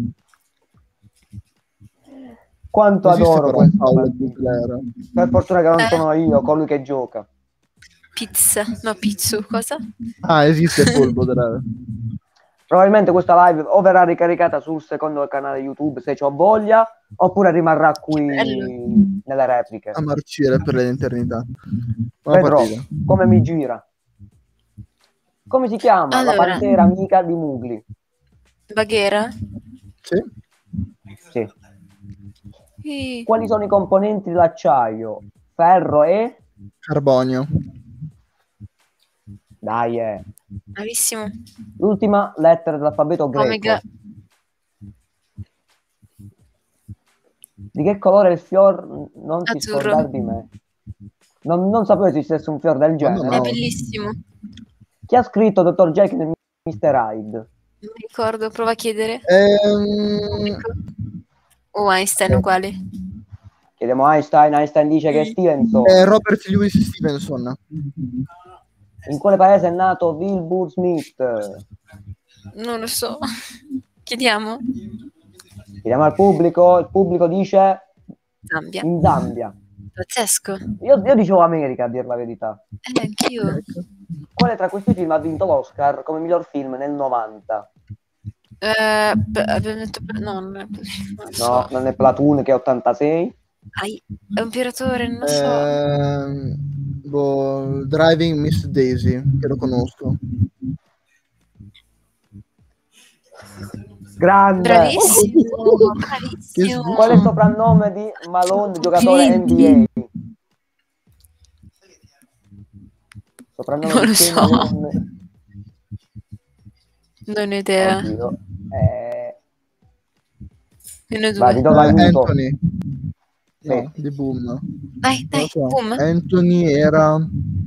Quanto Esiste adoro però un questa Paolo partita. Baudelaire. Per fortuna che non Eh? sono io colui che gioca. Pizza. No, pizzu. Cosa? Ah, esiste Paul Baudelaire. Probabilmente questa live o verrà ricaricata sul secondo canale YouTube se ho voglia, oppure rimarrà qui Bello. nelle repliche. A marcire per l'eternità. Buona Vedrò partita. come mi gira. Come si chiama la Allora. pantera amica di Mowgli? Baghera? Sì? Sì. Sì. Quali sono i componenti dell'acciaio? Ferro e... Carbonio. Dai, Bravissimo. l'ultima lettera dell'alfabeto greco. Omega. Di che colore è il fior? Non ti Azzurro. scordare di me. Non sapevo esistesse un fior del genere. È no. bellissimo. Chi ha scritto Dr. Jekyll e Mr. Hyde? Non mi ricordo, prova a chiedere. Ehm, O Einstein uguale. Chiediamo a Einstein. Einstein dice che è Stevenson. Robert Louis Stevenson. In quale paese è nato Wilbur Smith? Non lo so. Chiediamo. Chiediamo al pubblico. Il pubblico dice Zambia. in Zambia. Pazzesco. Io dicevo America, a dir la verità. Anch'io. Quale tra questi film ha vinto l'Oscar come miglior film nel 90? Abbiamo detto... No, non è... Non so. No, non è Platoon che è 86. È un piratore, non lo so. Driving Miss Daisy, che lo conosco. Grande! Bravissimo. Bravissimo. Qual è il soprannome di Malone, giocatore NBA? Soprannome Non di lo Shane so. Malone. Non ho idea. Oddio. Meno Vai, ti due. do l'aiuto. Anthony. Sì. No, di Boom. Dai, Non lo so. boom. Anthony era...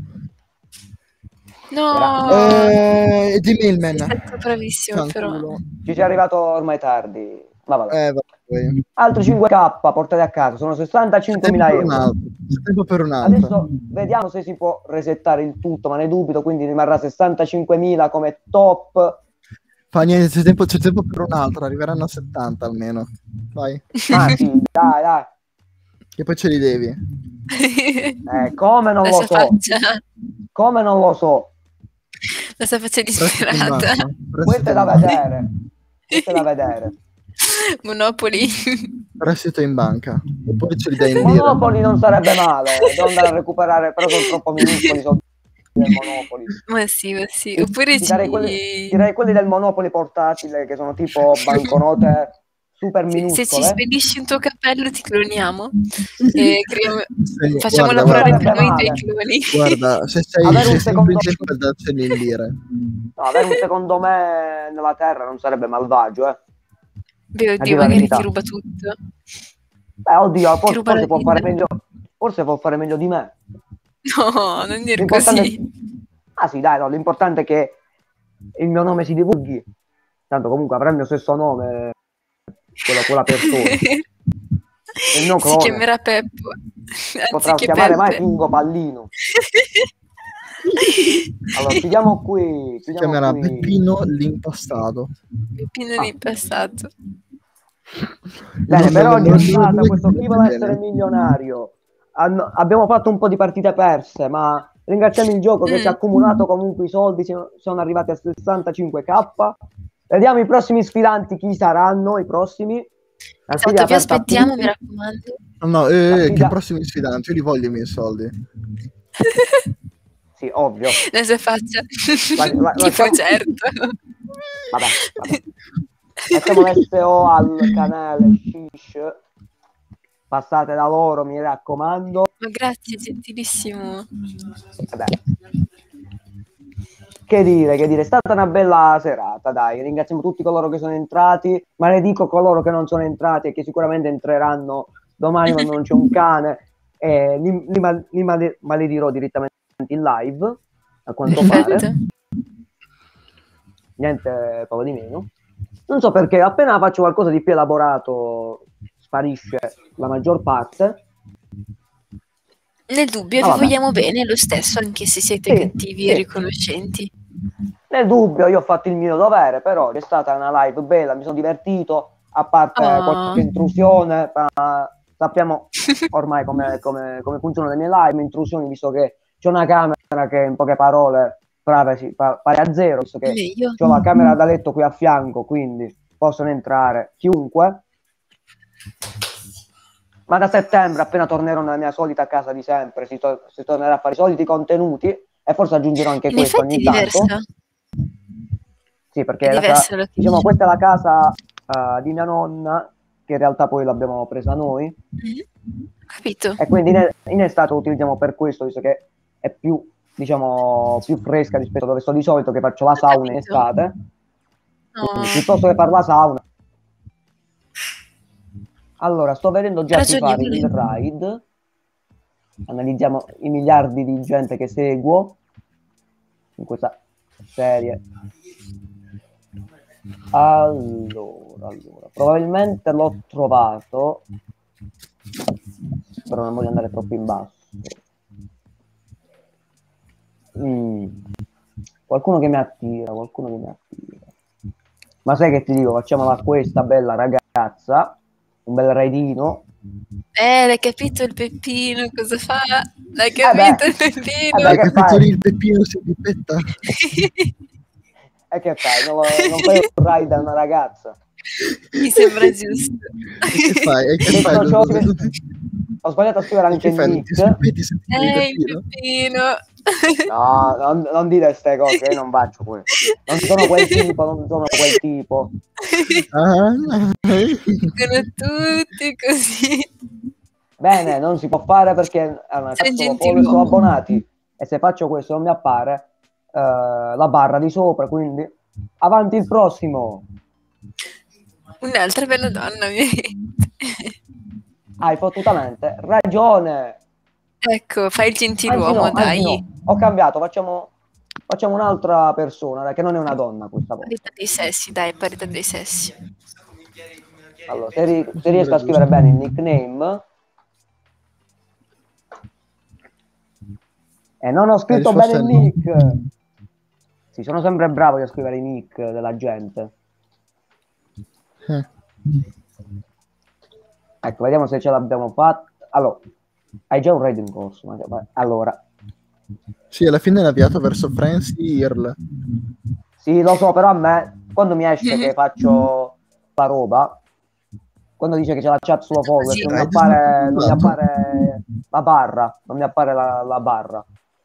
No. di Sei Mailman. stato bravissimo, però. Fanculo. Ci sei arrivato ormai tardi. Ma vabbè. Vabbè. Altri 5K portati a casa, sono 65.000 euro. C'è tempo per un altro. Adesso vediamo se si può resettare il tutto, ma ne dubito, quindi rimarrà 65.000 come top. Fa niente, c'è tempo per un altro, arriveranno a 70 almeno. Vai. Ah sì, dai, dai. Che poi ce li devi. Come non lo Adesso so? faccia. Come non lo so? La sta facendo Prestito in disperata. banca. Questo è da vedere. Questo è da vedere. Monopoli. Prestito in banca. Oppure ce li dai in lire. Monopoli non sarebbe male. Devo andare a recuperare, però sono troppo minuscoli i soldi del Monopoli. Ma sì. Oppure Ti darei quelli del Monopoli portatile, che sono tipo banconote super se ci minuscole. spedisci un tuo cappello ti cloniamo e facciamo guarda, lavorare guarda. per noi i tuoi cloni. Guarda, se Avere sei un sempre in secondo- tempo da darceli in lire. No, avere un secondo me nella terra non sarebbe malvagio, eh. Beh, A oddio, dire la magari verità. ti ruba tutto. Oddio, Ti ruba la forse può vita. fare meglio. Forse può fare meglio di me. No, non dire L'importante così. Ah sì, dai, no, l'importante è che il mio nome si divulghi. Tanto comunque avrà il mio stesso nome quella persona. Il mio Si clone chiamerà Peppo. potrà Anziché chiamare mai Peppe. Pingo Pallino. Allora, chiudiamo qui. Si chiamerà Peppino l'impastato. Peppino Ah. l'impastato. Bene, per oggi è stata non- questo Chi vuole essere milionario. Abbiamo fatto un po' di partite perse, ma ringraziamo il gioco che ci ha accumulato comunque i soldi, sono arrivati a 65k. Vediamo i prossimi sfidanti, chi saranno i prossimi. La sfida Esatto, vi è aperta a aspettiamo, tutti. mi raccomando. No, sfida- che prossimi sfidanti? Io li voglio i miei soldi. Sì, ovvio. La sua faccia. La- Tipo lasciamo- certo. Vabbè. Lasciamo l'SO al canale Shish. Passate da loro, mi raccomando. Ma grazie, gentilissimo. Vabbè. Che dire, è stata una bella serata, dai, ringraziamo tutti coloro che sono entrati, maledico coloro che non sono entrati e che sicuramente entreranno domani quando non c'è un cane, e li maledirò direttamente in live, a quanto pare. Perfetto. Niente poco di meno. Non so perché, appena faccio qualcosa di più elaborato, sparisce la maggior parte. Nel dubbio, Ah, vi vabbè. vogliamo bene lo stesso, anche se siete Sì, cattivi sì. e riconoscenti. Nel dubbio, io ho fatto il mio dovere, però è stata una live bella, mi sono divertito, a parte Oh. qualche intrusione, ma sappiamo ormai come funzionano le mie live, intrusioni, visto che c'è una camera che in poche parole pare a zero, visto che Meglio. c'ho la camera da letto qui a fianco, quindi possono entrare chiunque. Ma da settembre, appena tornerò nella mia solita casa di sempre, si tornerà a fare i soliti contenuti e forse aggiungerò anche In questo effetti è ogni tanto. diversa. Sì, perché È diversa la diciamo, kitchen. questa è la casa di mia nonna, che in realtà poi l'abbiamo presa noi, Capito? e quindi in estate lo utilizziamo per questo, visto che è più, diciamo, più fresca rispetto a dove sto di solito, che faccio la sauna in Capito. estate. No. Quindi, piuttosto che fare la sauna. Allora, sto vedendo già chi fare il raid. Analizziamo i miliardi di gente che seguo in questa serie. Allora, probabilmente l'ho trovato, però non voglio andare troppo in basso. Qualcuno che mi attira. Ma sai che ti dico, facciamola a questa bella ragazza, un bel raidino. L'hai capito il Peppino cosa fa? L'hai capito il Peppino? Beh, Hai che capito fai? lì il Peppino si pipetta? E che fai? Non fai un raid a una ragazza? Mi sembra giusto. E che fai? Ho sbagliato a scrivere E anche che il fai? nick. Ti spipetti se ti Il il Peppino? Peppino. No, non dite queste cose, io non faccio questo. Non sono quel tipo. Ah, Dicono tutti così. Bene, non si può fare perché Sei solo gentiluomo. sono abbonati, e se faccio questo non mi appare la barra di sopra, quindi avanti il prossimo. Un'altra bella donna, Hai fottutamente ragione. Ecco, fai il gentiluomo, Anzi dai. no, ho cambiato, facciamo un'altra persona, che non è una donna questa volta. Parità dei sessi, dai, parità dei sessi. Allora, se riesco a scrivere bene il nickname. E non ho scritto bene il nick. Sì, sono sempre bravo io a scrivere i nick della gente. Ecco, vediamo se ce l'abbiamo fatta. Allora, hai già un raid in corso. Allora, Sì, alla fine l'ha avviato verso Francie Earl. Sì, lo so, però a me, quando mi esce che faccio la roba, quando dice che c'è la chat solo followers, Così. non mi appare la barra, non mi appare la barra.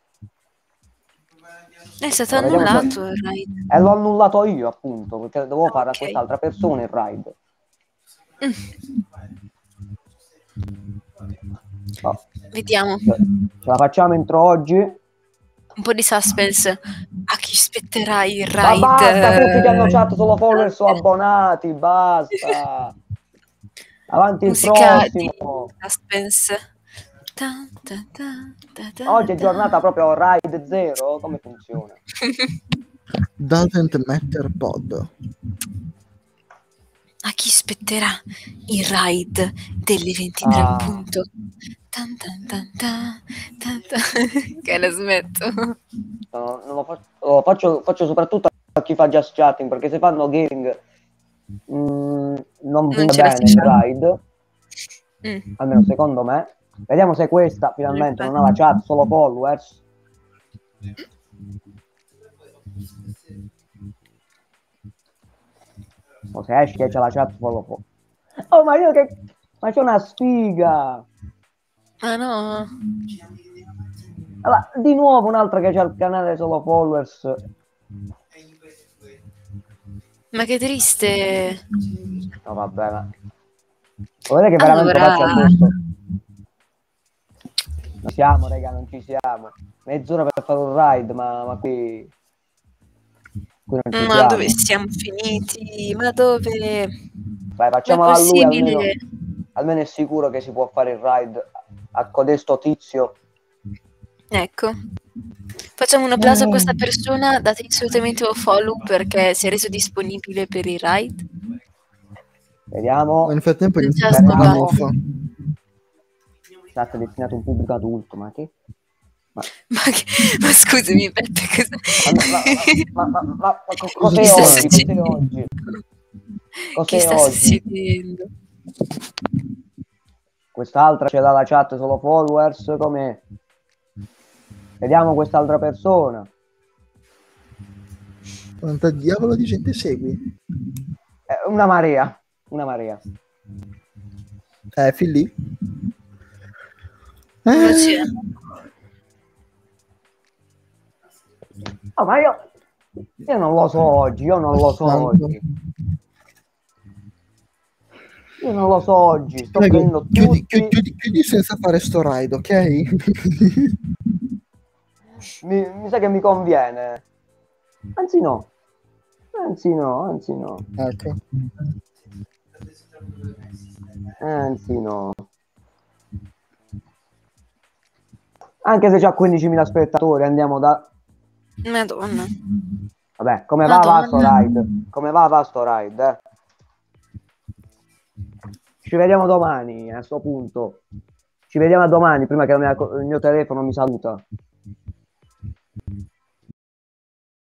È stato Allora, vediamo annullato il raid. E l'ho annullato io, appunto, perché dovevo fare a Ok. quest'altra persona il raid. No, Vediamo. ce la facciamo entro oggi. Un po' di suspense. A chi spetterà il Ma raid? basta, tutti che hanno chat solo followers o abbonati, basta. Avanti il Musica di prossimo. suspense. Oggi è giornata proprio raid 0, come funziona? Doesn't matter pod. A chi spetterà il raid delle 23 Ah. appunto? Che la smetto. No, non lo faccio soprattutto a chi fa just chatting, perché se fanno gaming non funziona ce la bene si il fa. raid, almeno secondo me. Vediamo se questa finalmente non ha la chat, solo followers. O se esce che c'è la chat solo followers. Oh, ma io che... Ma c'è una sfiga! Ah no. Allora, di nuovo un'altra che c'ha il canale solo followers. Ma che triste. No, vabbè, ma... Lo vedete che veramente Allora- faccio addosso? Non siamo, raga, non ci siamo. Mezz'ora per fare un ride, ma qui non ci Ma siamo. dove siamo finiti? Ma dove? Vai, facciamolo a lui, possibile? almeno è sicuro che si può fare il ride a codesto tizio. Ecco. Facciamo un applauso a questa persona, dategli assolutamente un follow perché si è reso disponibile per il ride. Vediamo. Nel frattempo Già iniziamo sto la bene. muffa. Chat destinato a un pubblico adulto, ma che? Ma scusami, Beppe, Ma cos'è Che sta oggi? Cos'è succedendo? oggi? Cos'è Che sta oggi? succedendo? Quest'altra c'è dalla chat solo followers, com'è? Vediamo quest'altra persona. Quanta diavolo di gente segui? Una marea, una marea. Fin lì? Non c'è. Oh, ma io non lo so oggi, io non lo so Tanto. oggi. Io non lo so oggi, sto Prego, prendendo tutti... chiudi senza fare sto ride, ok? mi sa che mi conviene. Anzi no. Anzi no. Ecco. Anzi no. Anche se c'ha 15.000 spettatori, andiamo da... Madonna. Vabbè, come va sto ride? Come va sto ride, Ci vediamo domani, a sto punto. Ci vediamo a domani, prima che il mio telefono mi saluta.